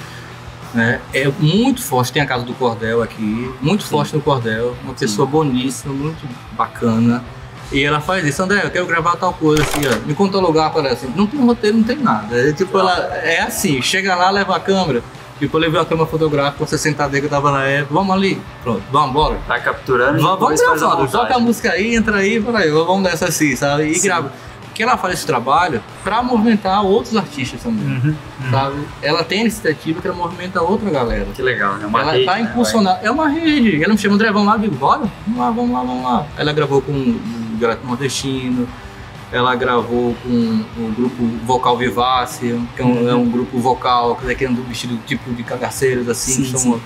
C: Né? É muito forte, tem a casa do Cordel aqui, muito forte no Cordel, uma pessoa boníssima, muito bacana. E ela faz isso, André, eu quero gravar tal coisa, assim, ó, me conta o lugar, para assim, não tem roteiro, não tem nada. É, tipo, ela é assim, chega lá, leva a câmera, tipo, eu levei uma câmera fotográfica, você sentado aí que eu tava na época, vamos ali, pronto, vamos, bora.
B: Tá capturando e
C: Vamos, vamos
B: depois faz a
C: gravando, toca a
B: montagem.
C: música aí, entra aí, fala aí, vamos nessa assim, sabe? E
B: Sim.
C: grava. Porque ela faz esse trabalho pra movimentar outros artistas também,
B: Uhum, uhum.
C: sabe? Ela tem iniciativa que ela movimenta outra galera.
B: Que legal, né? Uma
C: ela
B: rede,
C: tá
B: né?
C: impulsionando, é uma rede. Ela me chama, André, vamos lá, eu digo, bora? Vamos lá, vamos lá, vamos lá. Ela gravou com o Dialeto Nordestino, ela gravou com o grupo Vocal Vivace, que é um, é um grupo vocal que é um vestido tipo de cagaceiros, assim,
B: Sim,
C: que são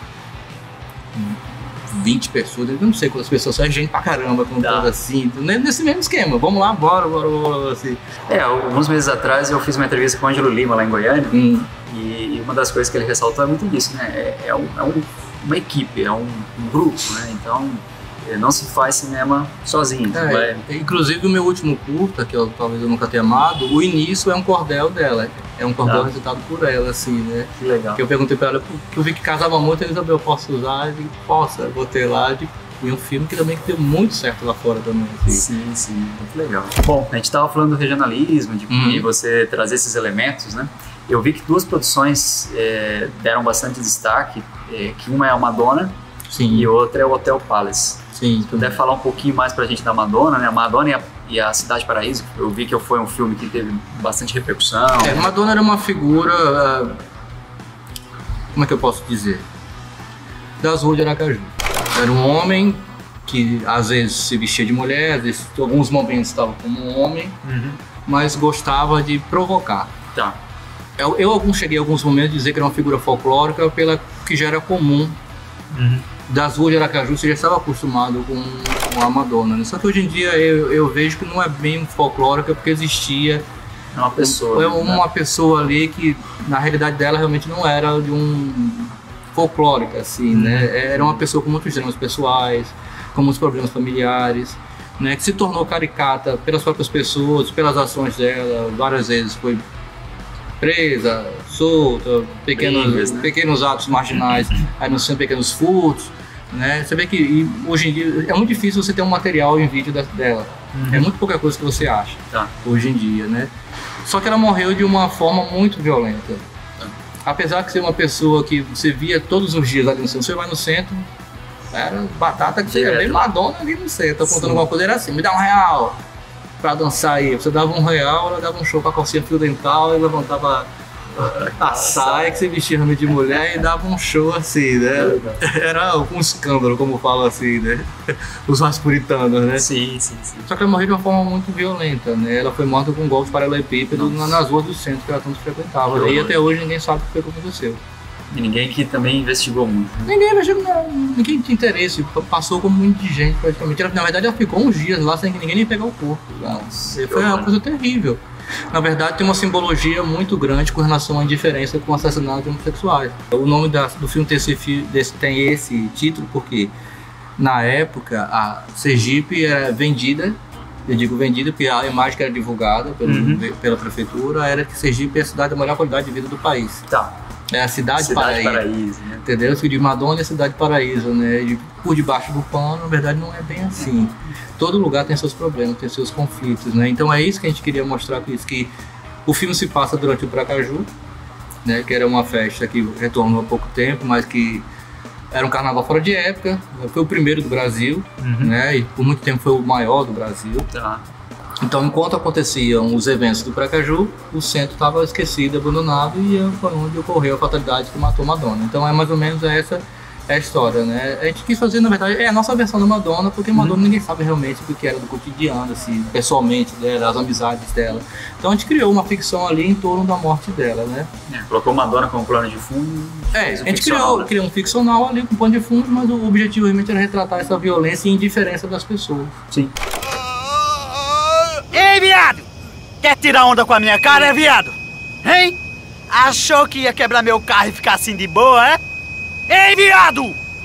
C: vinte pessoas, eu não sei quantas pessoas, só é gente pra caramba cantando
B: Tá.
C: assim, nesse mesmo esquema, vamos lá, bora, bora, bora, assim.
B: É, alguns meses atrás eu fiz uma entrevista com o Ângelo Lima lá em Goiânia.
C: Hum.
B: E uma das coisas que ele ressaltou é muito disso, né? É, é um- é um- uma equipe, é um, um grupo, né? Então, eh, não se faz cinema sozinho. você
C: É,
B: vai-
C: inclusive o meu último curta, que eu, talvez eu nunca tenha amado, o início é um cordel dela, é um cordel
B: Tá.
C: recitado por ela, assim, né?
B: Que legal.
C: Que eu perguntei pra ela, que eu vi que casava muito, a Isabel, posso usar? Eu digo, posso, eu botei lá, de, E é um filme que também deu muito certo lá fora também. Assim.
B: Sim, sim, muito legal. Bom, a gente estava falando do regionalismo, de
C: Uhum.
B: e você trazer esses elementos, né? Eu vi que duas produções é, deram bastante destaque, é, que uma é a Madonna
C: Sim.
B: e outra é o Hotel Palace.
C: Sim.
B: Se puder falar um pouquinho mais pra gente da Madonna, né? A Madonna e a, e a Cidade Paraíso, eu vi que foi um filme que teve bastante repercussão.
C: É, Madonna era uma figura, ah, como é que eu posso dizer? Das ruas de Aracaju. Era um homem que às vezes se vestia de mulher, às vezes, em alguns momentos estava como um homem,
B: Uhum.
C: mas gostava de provocar.
B: Tá.
C: Eu, eu alguns, cheguei a alguns momentos a dizer que era uma figura folclórica pela que já era comum.
B: Uhum.
C: Das ruas de Aracaju, você já estava acostumado com, com a Madonna, né? Só que hoje em dia eu, eu vejo que não é bem folclórica porque existia
B: É uma pessoa.
C: é
B: né?
C: uma pessoa ali que na realidade dela realmente não era de um folclórica assim, né? Era uma pessoa com muitos dramas pessoais, com muitos problemas familiares, né? Que se tornou caricata pelas próprias pessoas, pelas ações dela, várias vezes foi presa, solta, pequenos,
B: Brigas, né?
C: pequenos atos marginais, aí não são pequenos furtos, né? Você vê que e hoje em dia é muito difícil você ter um material em vídeo da- dela. É muito pouca coisa que você acha
B: Tá.
C: hoje em dia, né? Só que ela morreu de uma forma muito violenta. Apesar de ser uma pessoa que você via todos os dias ali no centro, você vai no centro, era batata que você ia ver Madonna ali no centro, apontando alguma coisa, era assim, me dá um real pra dançar aí. Você dava um real, ela dava um show com a calcinha fio dental e levantava a saia que você vestia realmente de mulher e dava um show assim, né? Era um escândalo, como falam assim, né? Os mais puritanos, né?
B: Sim, sim, sim.
C: Só que ela morreu de uma forma muito violenta, né? Ela foi morta com um golpe paralelepípedo na- nas ruas do centro que ela tanto frequentava.
B: Que
C: E
B: horror.
C: até hoje ninguém sabe o que foi que aconteceu.
B: E ninguém que também investigou muito. né?
C: Ninguém investigou, não, ninguém tinha interesse, p- passou como um indigente praticamente. Ela, na verdade, ela ficou uns dias lá sem que ninguém nem pegar o corpo.
B: Nossa,
C: E
B: que
C: foi uma
B: horror.
C: coisa terrível. Na verdade, tem uma simbologia muito grande com relação à indiferença com o assassinato de homossexuais. O nome da- do filme tem esse, fi- desse- tem esse título porque, na época, a Sergipe era vendida, eu digo vendida porque a imagem que era divulgada pelo-
B: Uhum.
C: pela prefeitura era que Sergipe é a cidade da melhor qualidade de vida do país.
B: Tá.
C: É a cidade,
B: Cidade
C: paraíso.
B: Paraíso, né?
C: Entendeu? Se de Madonna é cidade paraíso, né? E por debaixo do pano, na verdade, não é bem assim. Todo lugar tem seus problemas, tem seus conflitos, né? Então é isso que a gente queria mostrar com isso, que o filme se passa durante o Pracaju, né? Que era uma festa que retornou há pouco tempo, mas que era um carnaval fora de época, né? Foi o primeiro do Brasil,
B: Uhum.
C: né? E por muito tempo foi o maior do Brasil.
B: Tá.
C: Então, enquanto aconteciam os eventos do Pracaju, o centro estava esquecido, abandonado, e foi onde ocorreu a fatalidade que matou Madonna. Então, é mais ou menos essa é a história, né? A gente quis fazer, na verdade, é a nossa versão da Madonna, porque Madonna ninguém sabe realmente o que era do cotidiano, assim, pessoalmente dela, as amizades dela. Então, a gente criou uma ficção ali em torno da morte dela, né?
B: É, colocou Madonna como plano de fundo.
C: É,
B: fez um
C: a gente
B: ficcional,
C: criou,
B: né?
C: criou um ficcional ali com pano de fundo, mas o objetivo realmente era retratar essa violência e indiferença das pessoas.
B: Sim.
G: Ei, viado! Quer tirar onda com a minha cara, é, viado? Hein? Achou que ia quebrar meu carro e ficar assim de boa, é? Ei, viado!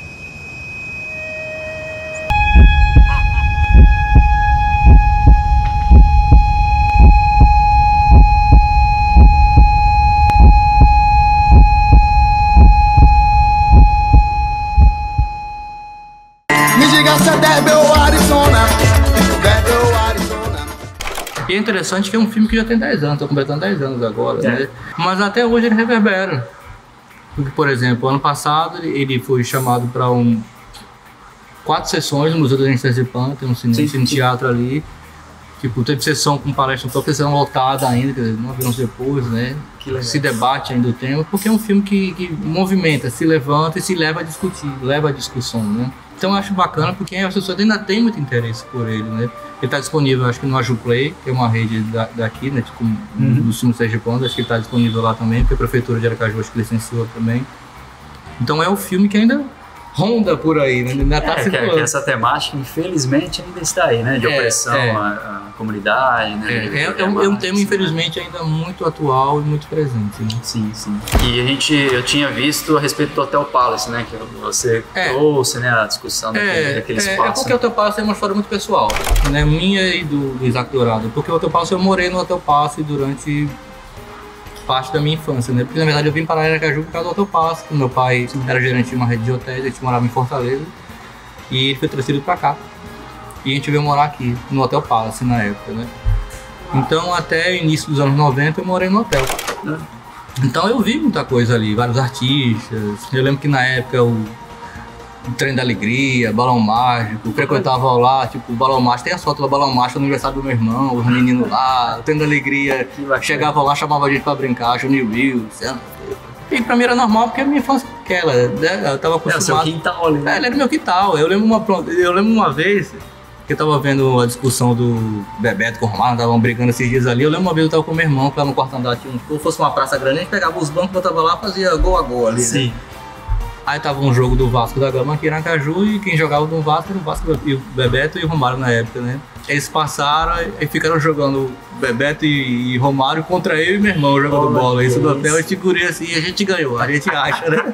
H: Me diga se é Derby ou Arizona. Derby ou Arizona.
C: E é interessante que é um filme que já tem dez anos, tá completando dez anos agora,
B: É.
C: né? Mas até hoje ele reverbera. Porque, por exemplo, ano passado ele- ele foi chamado para um quatro sessões no Museu da Gente Sergipana, tem um cine,
B: Sim,
C: cine
B: sim.
C: teatro ali. Tipo, teve sessão com palestra, própria sessão lotada ainda, quer dizer, não anos depois, né?
B: Que legal.
C: Se debate ainda o tema, porque é um filme que, que movimenta, se levanta e se leva a discutir, leva a discussão, né? Então eu acho bacana porque as pessoas ainda têm muito interesse por ele, né? Ele está disponível, acho que no Ajuplay, que é uma rede da, daqui, né? Tipo,
B: Uhum.
C: do filme Sergipano, acho que ele está disponível lá também, porque a Prefeitura de Aracaju acho que licenciou também. Então é um filme que ainda ronda por aí, né? Ainda está
B: É, que,
C: circulando.
B: que essa temática, infelizmente, ainda está aí, né? De
C: É,
B: opressão
C: é.
B: à, à comunidade, né?
C: É,
B: De-
C: é,
B: de
C: é um, é um
B: mais,
C: tema,
B: né?
C: infelizmente, ainda muito atual e muito presente, né?
B: Sim, sim. E a gente, eu tinha visto a respeito do Hotel Palace, né? Que você
C: É.
B: trouxe, né? A discussão daquele,
C: É,
B: daquele
C: é, é
B: espaço.
C: porque o Hotel Passo é uma história muito pessoal, né? Minha e do, do Isaac Dourado. Porque o Hotel Passo, eu morei no Hotel Passo durante parte da minha infância, né? Porque na verdade eu vim para Aracaju por causa do Hotel Passo, que meu pai era gerente de uma rede de hotéis, a gente morava em Fortaleza. E ele foi transferido pra cá. E a gente veio morar aqui, no Hotel Palace na época, né? Então até o início dos anos noventa eu morei no hotel. Então eu vi muita coisa ali, vários artistas. Eu lembro que na época o, o Trem da Alegria, Balão Mágico, eu frequentava lá, tipo, o Balão Mágico, tem a foto do Balão Mágico no aniversário do meu irmão, os meninos lá, o Trem da Alegria, chegava lá, chamava a gente pra brincar, Juninho Wilson. E pra mim era normal, porque a minha infância era aquela, né? Eu tava acostumado.
B: É, seu quintal ali.
C: É, ele era meu quintal. Eu lembro uma, eu lembro uma vez que eu tava vendo a discussão do Bebeto com o Romário, estavam brigando esses dias ali. Eu lembro uma vez eu tava com meu irmão, que lá no quarto andar tinha um, se fosse uma praça grande, a gente pegava os bancos, botava lá e fazia gol a gol ali.
B: Sim.
C: Né? Aí tava um jogo do Vasco da Gama aqui em Aracaju e quem jogava no Vasco era o Vasco e o Bebeto e o Romário na época, né? Eles passaram e ficaram jogando Bebeto e, e Romário contra eu e meu irmão jogando oh, bola. Isso do hotel, eu te curei assim e a gente ganhou, a gente acha, né?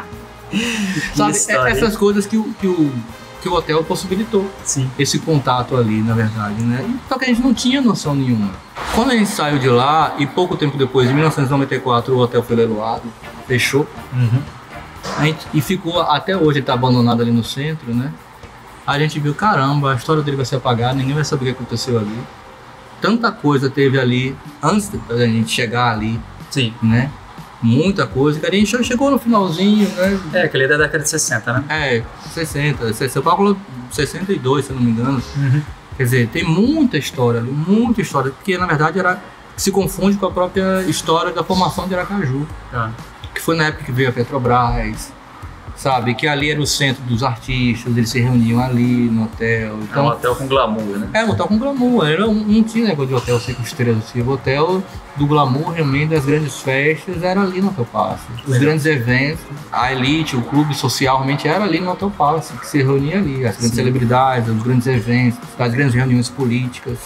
C: Sabe, história, essas hein? coisas que o, que, o, que o hotel possibilitou.
B: Sim. Esse
C: contato ali, na verdade, né? E, só que a gente não tinha noção nenhuma. Quando a gente saiu de lá, e pouco tempo depois, em mil novecentos e noventa e quatro, o hotel foi leiloado, fechou.
B: Uhum.
C: A gente, e ficou, até hoje, ele tá abandonado ali no centro, né? A gente viu, caramba, a história dele vai ser apagada, ninguém vai saber o que aconteceu ali. Tanta coisa teve ali, antes da gente chegar ali.
B: Sim.
C: Né? Muita coisa, que a gente chegou no finalzinho, né?
B: É, aquele é da década de sessenta, né?
C: É, sessenta, sessenta, eu calculo sessenta e dois, se eu não me engano.
B: Uhum.
C: Quer dizer, tem muita história ali, muita história, porque na verdade era, se confunde com a própria história da formação de Aracaju.
B: Ah.
C: Que foi na época que veio a Petrobras, sabe? Que ali era o centro dos artistas, eles se reuniam ali no hotel. Então,
B: é um hotel com glamour, né?
C: É, um hotel com glamour. Era um, não tinha negócio de hotel cinco estrelas, assim. O hotel do glamour, realmente, das grandes festas, era ali no Hotel Palace. Os Legal. grandes eventos, a elite, o clube social, realmente era ali no Hotel Palace, que se reunia ali. As grandes Sim. celebridades, os grandes eventos, as grandes reuniões políticas.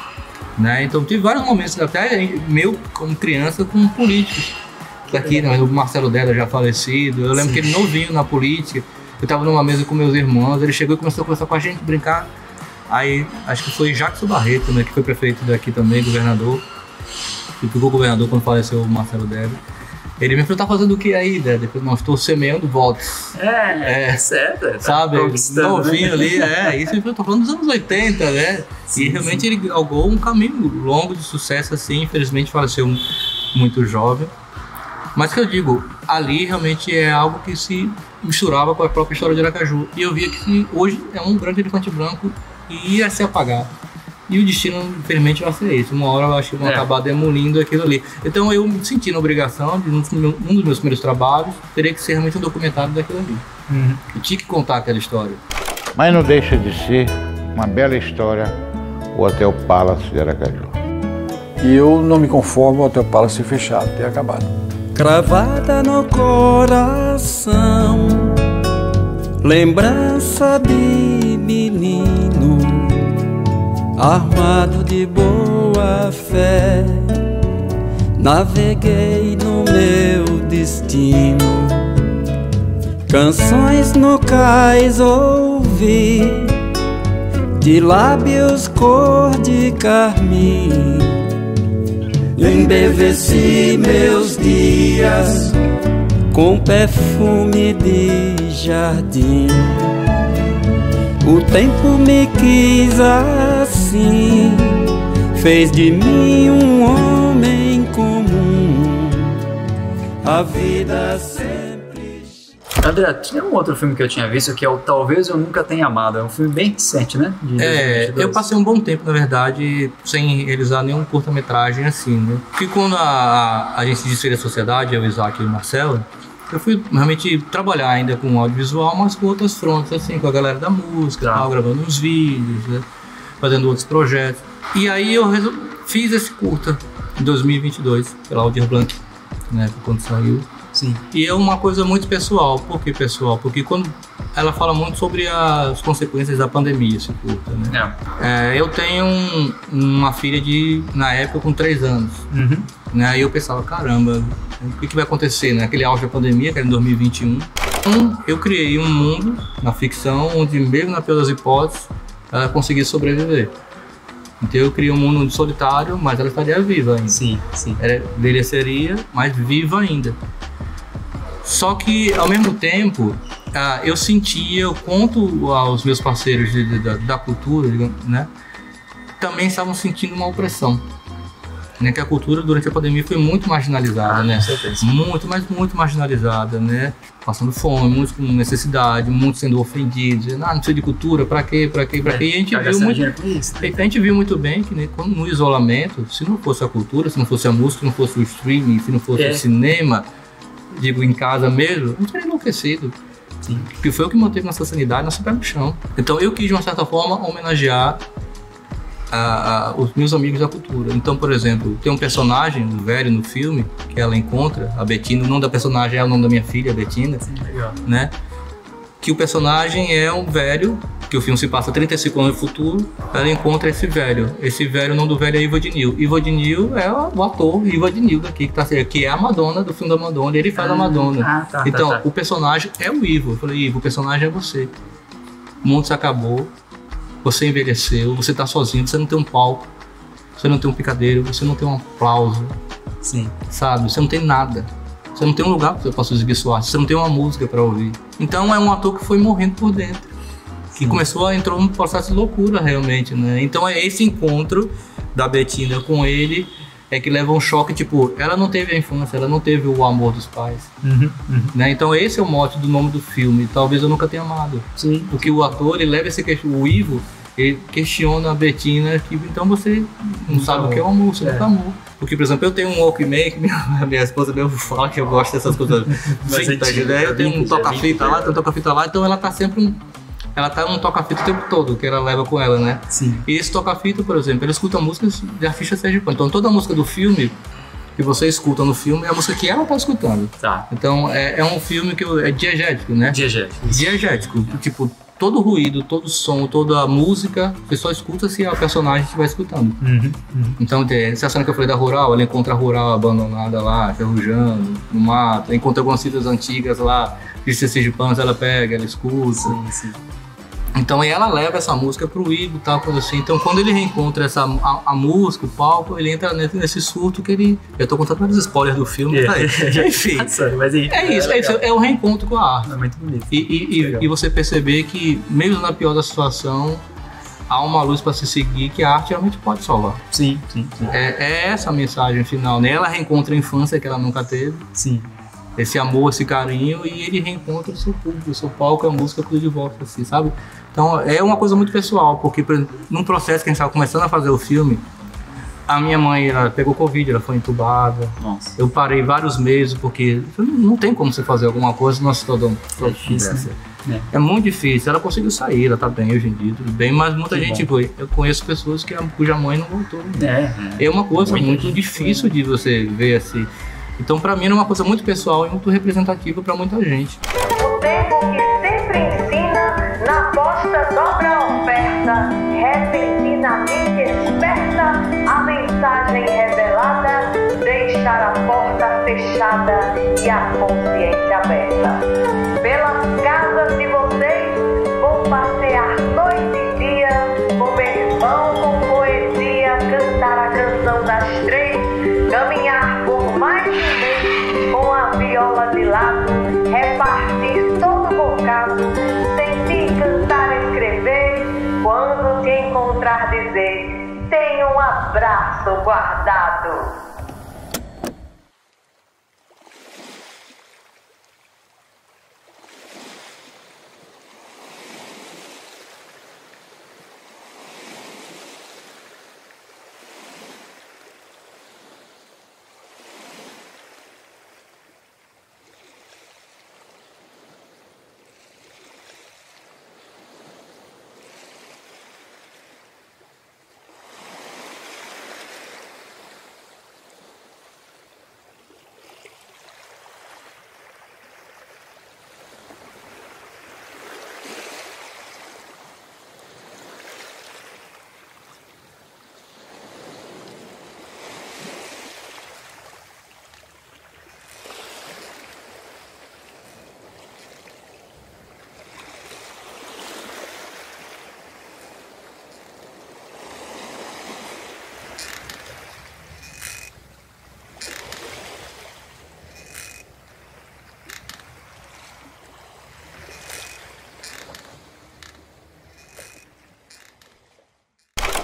C: Né? Então, tive vários momentos, até meu, como criança, com políticos. Daqui, né? O Marcelo Della já falecido, eu lembro Sim. que ele novinho na política, eu estava numa mesa com meus irmãos, ele chegou e começou a conversar com a gente, brincar. Aí, acho que foi Jacques Barreto, né, que foi prefeito daqui também, governador, e ficou governador quando faleceu o Marcelo Della. Ele me falou, tá fazendo o que aí, Della? Depois, não, estou semeando votos.
B: É, é certo. Tá
C: sabe, novinho né? ali, é, isso eu tô falando dos anos oitenta, né? Sim, e realmente sim. ele galgou um caminho longo de sucesso, assim, infelizmente faleceu muito jovem. Mas que eu digo, ali realmente é algo que se misturava com a própria história de Aracaju. E eu via que hoje é um grande elefante branco e ia se apagar. E o destino, infelizmente, vai ser esse. Uma hora eu acho que vão é. acabar demolindo aquilo ali. Então eu me senti na obrigação de, um dos meus primeiros trabalhos, teria que ser realmente um documentário daquilo ali. Uhum. Eu tinha que contar aquela história.
I: Mas não deixa de ser uma bela história o Hotel Palace de Aracaju.
J: E eu não me conformo o Hotel Palace ser fechado, ter acabado.
K: Cravada no coração, lembrança de menino, armado de boa fé, naveguei no meu destino, canções no cais ouvi, de lábios cor de carmim. Embeveci meus dias com perfume de jardim. O tempo me quis assim, fez de mim um homem comum. A vida sempre...
B: André, tinha um outro filme que eu tinha visto que é o Talvez Eu Nunca Tenha Amado. É um filme bem recente, né? De
C: é, eu passei um bom tempo, na verdade, sem realizar nenhum curta-metragem assim, né? Porque quando a, a gente se desfez da sociedade, eu, Isaac e o Marcelo, eu fui realmente trabalhar ainda com audiovisual, mas com outras frontes, assim, com a galera da música, tá. Tal, gravando uns vídeos, né? Fazendo outros projetos. E aí eu resol... fiz esse curta em dois mil e vinte e dois, pela Aldir Blanc, né? Quando saiu.
B: Sim.
C: E é uma coisa muito pessoal. Por que pessoal? Porque quando ela fala muito sobre as consequências da pandemia, esse curta, né? É. É, eu tenho um, uma filha de, na época, com três anos. Uhum. Né? E eu pensava, caramba, o que, que vai acontecer naquele auge da pandemia, que era em dois mil e vinte e um? Então, eu criei um mundo na ficção onde, mesmo na pior das hipóteses, ela conseguia sobreviver. Então eu criei um mundo solitário, mas ela estaria viva ainda.
B: Sim, sim.
C: Ela envelheceria, mas viva ainda. Só que, ao mesmo tempo, ah, eu sentia, eu conto aos meus parceiros de, de, da, da cultura, né, também estavam sentindo uma opressão. Né, que a cultura durante a pandemia foi muito marginalizada, ah, né? Muito, mas muito marginalizada, né? Passando fome, muitos com necessidade, muitos sendo ofendidos. Ah, não precisa de cultura, pra quê, pra quê, pra quê? E a gente viu muito, isso, né? A gente viu muito bem que, né, no isolamento, se não fosse a cultura, se não fosse a música, se não fosse o streaming, se não fosse é. o cinema, digo, em casa mesmo, a gente teria enlouquecido. Sim. Que foi o que manteve nossa sanidade, nosso pé no chão. Então eu quis, de uma certa forma, homenagear A, a, os meus amigos da cultura. Então, por exemplo, tem um personagem um velho no filme que ela encontra, a Betina, o nome da personagem é o nome da minha filha, a Betina. Sim, legal. Né? Que o personagem é um velho, que o filme se passa trinta e cinco anos no futuro, ela encontra esse velho. Esse velho, o nome do velho é Ivo Adnil. Ivo Adnil é o ator Ivo Adnil daqui, que, tá, que é a Madonna do filme da Madonna, ele faz ah, a Madonna. Ah, tá, então, tá, tá. o personagem é o Ivo. Eu falei, Ivo, o personagem é você. O mundo se acabou. Você envelheceu, você tá sozinho, você não tem um palco, você não tem um picadeiro, você não tem um aplauso. Sim. Sabe? Você não tem nada. Você não tem um lugar que você possa exibir sua arte, você não tem uma música para ouvir. Então é um ator que foi morrendo por dentro. Que Sim. começou a entrar num processo de loucura realmente, né? Então é esse encontro da Betina com ele é que leva um choque, tipo, ela não teve a infância, ela não teve o amor dos pais. Uhum, uhum. Né? Então esse é o mote do nome do filme, talvez eu nunca tenha amado. Sim. Porque o ator, ele leva esse questionamento, o Ivo, ele questiona a Betina, que então você não, não sabe amor. O que é o amor, você é. nunca amou. Porque, por exemplo, eu tenho um Walkman, que minha, minha esposa mesmo fala que eu gosto dessas coisas. Vintage, né? Eu tenho um toca-fita lá, tem um toca-fita lá, então ela tá sempre um... Ela tá num toca-fita o tempo todo, que ela leva com ela, né? Sim. E esse toca-fita, por exemplo, ele escuta músicas de artistas sergipanos. Então toda a música do filme que você escuta no filme é a música que ela tá escutando. Tá. Então é, é um filme que eu, é diegético, né? Diegético. Diegético. Tipo, todo ruído, todo som, toda a música, você só escuta se a personagem estiver escutando. Uhum, uhum. Então, tem essa cena que eu falei da rural, ela encontra a rural abandonada lá, ferrujando, no mato, encontra algumas citas antigas lá, de sergipanos, ela pega, ela escuta. Sim, sim. Então, e ela leva essa música pro Ivo e tal, coisa assim. Então, quando ele reencontra essa, a, a música, o palco, ele entra nesse, nesse surto que ele... Eu tô contando vários spoilers do filme, yeah. Tá enfim. Mas, enfim. É isso, é, é isso, é o reencontro com a arte. É muito bonito. E, e, e, e você perceber que, mesmo na pior da situação, há uma luz para se seguir que a arte realmente pode salvar. Sim, sim. sim. É, é essa a mensagem final, né? Ela reencontra a infância que ela nunca teve. Sim. Esse amor, esse carinho, e ele reencontra o seu público, o seu palco, a música tudo de volta, assim, sabe? Então é uma coisa muito pessoal, porque num processo que a gente estava começando a fazer o filme, a minha mãe, ela pegou Covid, ela foi entubada. Nossa. Eu parei vários meses, porque não, não tem como você fazer alguma coisa numa situação é difícil, né? É. é muito difícil. Ela conseguiu sair, ela tá bem hoje em dia, tudo bem, mas muita que gente, bom. Eu conheço pessoas que, cuja mãe não voltou. Né? É, é. é uma coisa muito, muito difícil de você ver assim. Então, para mim, é uma coisa muito pessoal e muito representativa para muita gente.
L: O tempo que sempre ensina, na aposta dobra a oferta, repentinamente esperta, a mensagem revelada, deixar a porta fechada e a consciência aberta. Pelas casas de vocês, vou passear noite e dia, comer pão com poesia, cantar a canção das três, caminhar por mais um mês com a viola de lado, repartir todo o bocado, sentir, cantar, escrever, quando te encontrar dizer, tenho um abraço guardado.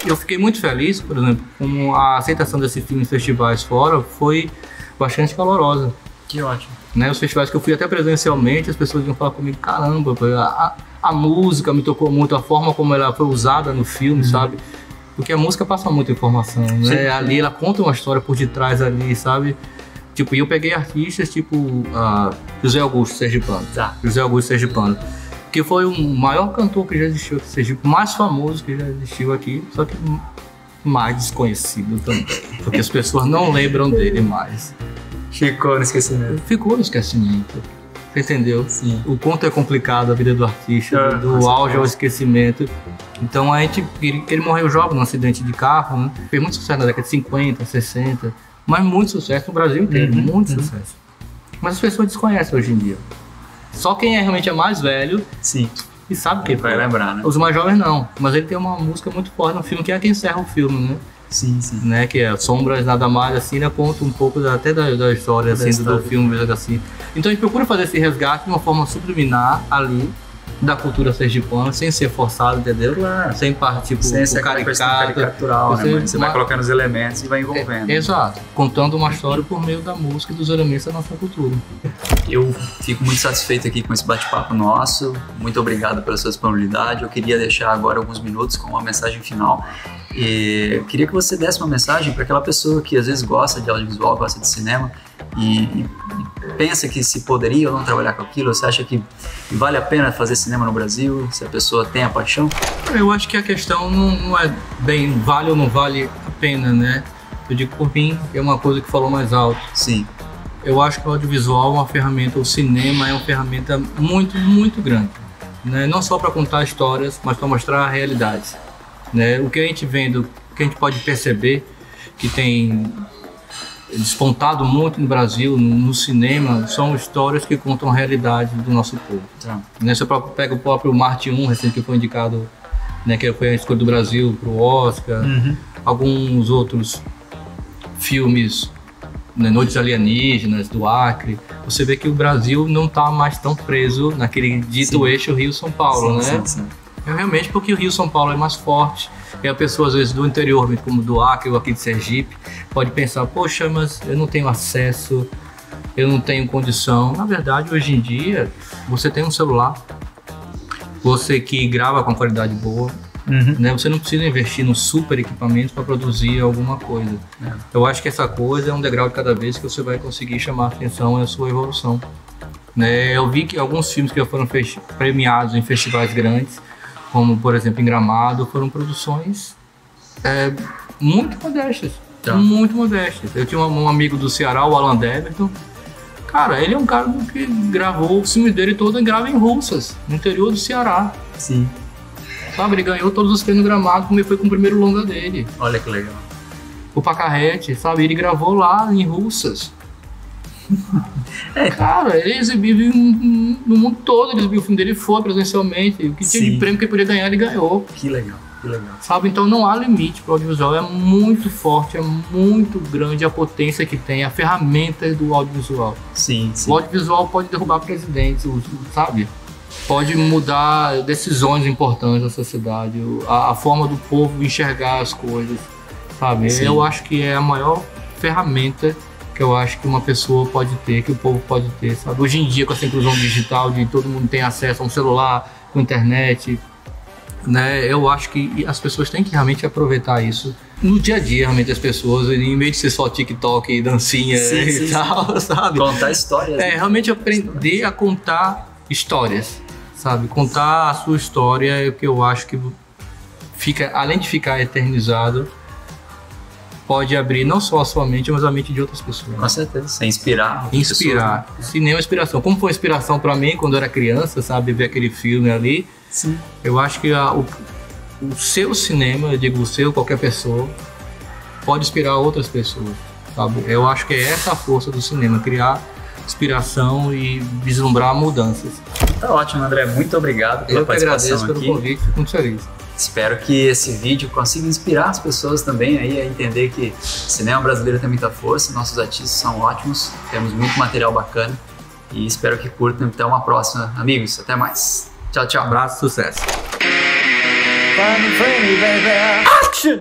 C: eu fiquei muito feliz, por exemplo, com a aceitação desse filme em festivais fora, foi bastante calorosa.
B: Que ótimo.
C: Né, os festivais que eu fui até presencialmente, as pessoas iam falar comigo, caramba, a, a música me tocou muito, a forma como ela foi usada no filme, uhum. sabe? Porque a música passa muita informação, né? Sim. Ali ela conta uma história por detrás ali, sabe? Tipo, e eu peguei artistas tipo uh, José Augusto Sergipano, tá. José Augusto Sergipano, que foi o maior cantor que já existiu aqui em Sergipe, mais famoso que já existiu aqui, só que mais desconhecido também, porque as pessoas não lembram dele mais.
B: Ficou no esquecimento.
C: Ficou no esquecimento. Você entendeu?
B: Sim.
C: O quanto é complicado a vida do artista, ah, do auge ao esquecimento. Então a gente. Ele, ele morreu jovem num acidente de carro, né? Fez muito sucesso na década de cinquenta, sessenta, mas muito sucesso no Brasil inteiro, uhum, muito uhum. sucesso. Mas as pessoas desconhecem hoje em dia. Só quem é realmente é mais velho.
B: Sim.
C: E sabe quem
B: vai lembrar, né?
C: Os mais jovens não. Mas ele tem uma música muito forte no filme, que é quem encerra o filme, né?
B: Sim, sim.
C: Né, que é Sombras Nada Mais, assim, né, conta um pouco da, até da, da história, da assim, história. do filme, assim. Então a gente procura fazer esse resgate de uma forma subliminar ali, da cultura sergipana, sem ser forçado, entendeu?
B: Claro.
C: Sem partir tipo,
B: sem ser caricato, caricatural, você, né, você vai colocando os elementos e vai envolvendo.
C: É, exato. Contando uma história por meio da música e dos elementos da nossa cultura.
B: Eu fico muito satisfeito aqui com esse bate-papo nosso. Muito obrigado pela sua disponibilidade. Eu queria deixar agora alguns minutos com uma mensagem final. E eu queria que você desse uma mensagem para aquela pessoa que às vezes gosta de audiovisual, gosta de cinema e, e pensa que se poderia ou não trabalhar com aquilo. Você acha que vale a pena fazer cinema no Brasil, se a pessoa tem a paixão?
C: Eu acho que a questão não, não é bem vale ou não vale a pena, né? Eu digo por mim, é uma coisa que falou mais alto.
B: Sim.
C: Eu acho que o audiovisual é uma ferramenta, o cinema é uma ferramenta muito, muito grande, né? Não só para contar histórias, mas para mostrar a realidade. Né? O que a gente vendo, o que a gente pode perceber que tem despontado muito no Brasil, no, no cinema, são histórias que contam a realidade do nosso povo. Tá. Né? Se eu pego o próprio Marte um, recente, que foi indicado, né, que foi a escolha do Brasil para o Oscar, uhum. alguns outros filmes, né, Noites Alienígenas, do Acre, você vê que o Brasil não está mais tão preso naquele dito sim. eixo Rio-São Paulo, sim, né? Sim, sim. É realmente porque o Rio-São Paulo é mais forte, e a pessoa às vezes do interior, como do Acre ou aqui de Sergipe, pode pensar, poxa, mas eu não tenho acesso, eu não tenho condição. Na verdade, hoje em dia, você tem um celular, você que grava com qualidade boa, uhum. né? Você não precisa investir num super equipamento para produzir alguma coisa. É. Eu acho que essa coisa é um degrau de cada vez que você vai conseguir chamar a atenção e a sua evolução. Né? Eu vi que alguns filmes que foram premiados em festivais grandes, como por exemplo em Gramado, foram produções é, muito modestas, tá. muito modestas. Eu tinha um, um amigo do Ceará, o Alan Deverton. Cara, ele é um cara que gravou o filme dele todo, grava em Russas, no interior do Ceará.
B: Sim.
C: Sabe, ele ganhou todos os prêmios no Gramado, como ele foi com o primeiro longa dele.
B: Olha que legal.
C: O Pacarrete, sabe, ele gravou lá em Russas. É. Cara, ele exibiu no mundo todo, ele exibiu o filme dele, foi presencialmente. O que tinha Sim. de prêmio que ele podia ganhar, ele ganhou.
B: Que legal, que legal.
C: Sabe, então não há limite para o audiovisual, é muito forte, é muito grande a potência que tem, a ferramenta do audiovisual.
B: Sim, sim.
C: O audiovisual pode derrubar presidentes, sabe? Pode mudar decisões importantes da sociedade, a, a forma do povo enxergar as coisas, sabe? Sim. Eu acho que é a maior ferramenta que eu acho que uma pessoa pode ter, que o povo pode ter, sabe? Hoje em dia, com essa inclusão digital, de todo mundo tem acesso a um celular, com internet, né? Eu acho que as pessoas têm que realmente aproveitar isso no dia a dia, realmente, as pessoas, em vez de ser só TikTok e dancinha sim, e sim, tal, sim. sabe?
B: Contar histórias.
C: É,
B: né?
C: realmente aprender a contar histórias, sabe? Contar a sua história é o que eu acho que fica, além de ficar eternizado, pode abrir não só a sua mente, mas a mente de outras pessoas.
B: Com certeza. Inspirar.
C: Inspirar. Pessoas, né? Cinema é inspiração. Como foi inspiração para mim quando eu era criança, sabe? Ver aquele filme ali.
B: Sim.
C: Eu acho que a, o, o seu cinema, eu digo o seu, qualquer pessoa, pode inspirar outras pessoas, sabe? Eu acho que é essa a força do cinema, criar inspiração e vislumbrar mudanças.
B: Tá ótimo, André. Muito obrigado pela
C: eu
B: participação
C: aqui. Eu que agradeço pelo convite, fico muito feliz.
B: Espero que esse vídeo consiga inspirar as pessoas também aí a entender que o cinema brasileiro tem muita força, nossos artistas são ótimos, temos muito material bacana e espero que curtam. Até uma próxima, amigos. Até mais. Tchau, tchau.
C: Abraço, sucesso.
H: Find me, baby.